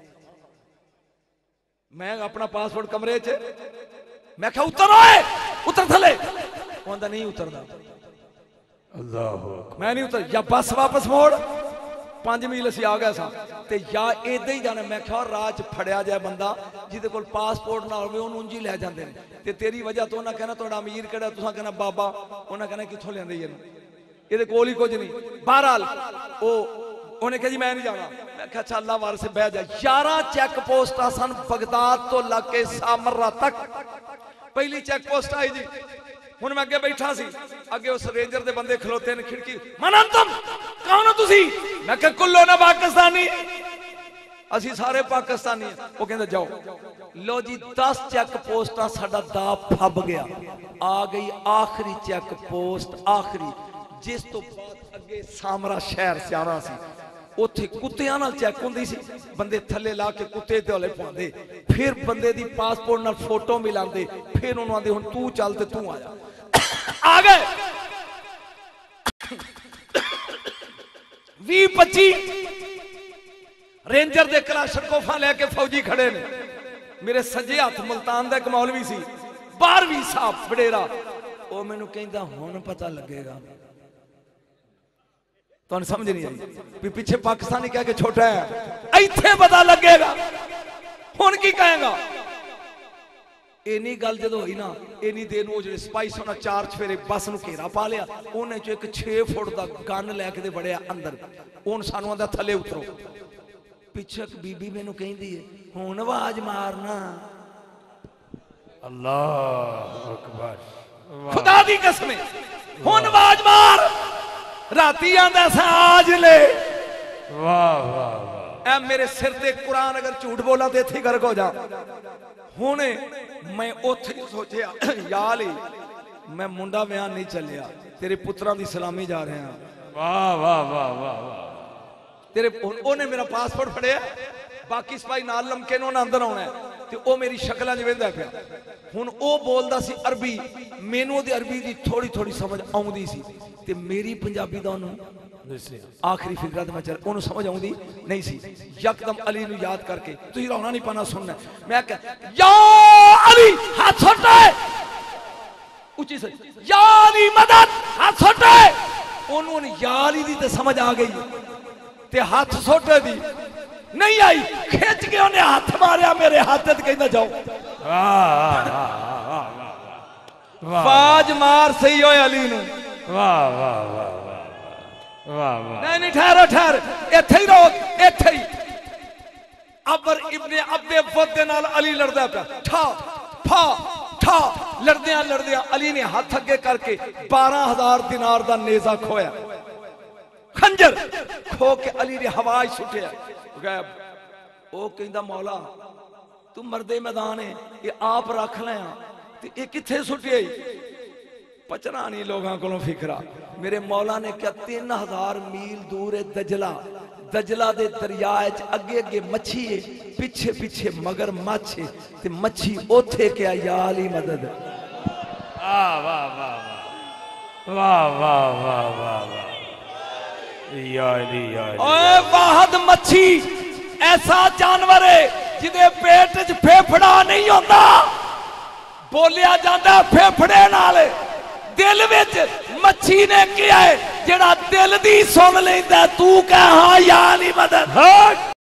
میں اپنا پاسپورٹ کمرے چ میں کہا اتر اوئے اتر تھلے اوندا نہیں اتردا اللہ میں نہیں اتر یا بس واپس موڑ پانچ میل اسی آ گئے سا تے یا ایدے ہی جانا میں کہا راہ چ پھڑیا جائے بندہ جیدے کول پاسپورٹ نہ ہوئے انہوں انجی لے جاندے تے تیری وجہ تو انہاں کہنا توڑا امیر کڑا تساں کہنا بابا انہاں کہنا کتھوں لیندے یہ یہ دے کول ہی کچھ نہیں بہرحال او انہیں کہا جی میں نہیں جانا میں کہا اچھا اللہ وار سے بہ جائے یارہ چیک پوسٹ آسان بغداد تو لگ کے سامرہ تک پہلی چیک پوسٹ آئی جی ہن میں اگے بیٹھا سی اگے اس رینجر دے بندے کھلوتے ہیں کھڑکی من انتم کون ہو تسی میں کہا کلو نہ پاکستانی اسی سارے پاکستانی ہیں وہ کہندے جاؤ لو جی دس چیک پوسٹاں ساڈا دا پھب گیا آ گئی آخری چیک پوسٹ آخری جس تو بعد اگے سامرا شہر سیانا سی اوتھے کتیاں نال چیک ہوندی سی بندے تھلے لا کے کتے تے ہولے پاندے پھر بندے دی پاسپورٹ نال فوٹو ملاندے پھر انہوں آندے ہن تو چل تے تو آیا آ گئے وی پچی رینجر دے کلاشن کوفاں لے کے فوجی کھڑے نے میرے سجے ہاتھ ملتان دا ایک مولوی سی بارویں صاحب بڑیرا او مینوں کہندا ہن پتہ لگے گا تو انہیں سمجھ نہیں آئی پیچھے پاکستانی کہہ کے چھوٹا ہے ایتھے پتہ لگے گا ہن کی کہیں گا اینی گل جدو ہوئی نا اینی دیر نو جو سپائس ہونا چارج پھر بس نو کیرا پا لیا انہیں جو ایک چھے فوٹ دا گن لے کے دے بڑے اندر ان سانوان دا تھلے اترو پیچھے ایک بی بی میں نو کہیں دیئے ہون واج مارنا اللہ اکبر خدا دی قسمیں ہون واج مار راتی آندہ سا آج لے واہ واہ واہ اے میرے سر تے قرآن اگر جھوٹ بولا دے تھی گھر کو جا ہونے میں اوتھے سوچیا یا علی میں منڈا بیان نہیں چلیا تیرے پتران دی سلامی جا رہے ہیں واہ واہ واہ واہ تیرے انہیں میرا پاسپورٹ پڑھے ہے باقی سپائی نال لمکے نو اندر ہونا ہے تے او میری شکلہ جویندہ پیا ہن او بول دا سی عربی مینو دی عربی دی تھوڑی تھوڑی سمجھ آؤں دی سی تے میری پنجابی دا انہوں آخری فکرات میں چل انہوں سمجھ آؤں دی نہیں سی یکدم علی نو یاد کر کے تو ہی رونا نہیں پانا سننا ہے میں کہا یا علی ہاتھ چھوٹا ہے اچھی سے یا علی مدد ہاتھ چھوٹا ہے انہوں نے یا علی دی تے سمجھ آ گئی تے ہاتھ چھوٹے دی نہیں آئی کھیچ کے انہیں ہاتھ ماریا میرے ہاتھ تے کہیں نہ جاؤ فاج مار سہی ہوئے علی نو واہ واہ واہ واہ واہ نہیں نہیں ٹھہرو ٹھہر ایتھے ہی رہو ایتھے ہی عبر ابن عبد ود نال علی لڑدا پیا ٹھا پھا ٹھا لڑدیاں لڑدیاں علی نے ہاتھ اگے کر کے بارہ ہزار دینار دا نیزہ کھویا خنجر کھو کے علی نے ہوائی سٹیا غیب او کہندا مولا تو مردے میدان ہے یہ آپ رکھ لیں یہ کتھے سٹیا پچرانی لوگاں کو فکرہ میرے مولا نے کیا تین ہزار میل دور دجلہ دجلہ دے دریائے اگے اگے مچھی ہے پیچھے پیچھے مگر مچھ ہے تے مچھی اوتھے کیا یا علی مدد واہ واہ واہ واہ واہ واہ واہ واہ یا علی یا علی اوے واحد مچھی ایسا جانور ہے جدے پیٹ چ پھیپھڑا نہیں ہوتا بولیا جاندہ پھیپھڑے نالے دل وچ مچھی نے کیا ہے جڑا دل دی سن لیندہ تو کہاں یا علی مدد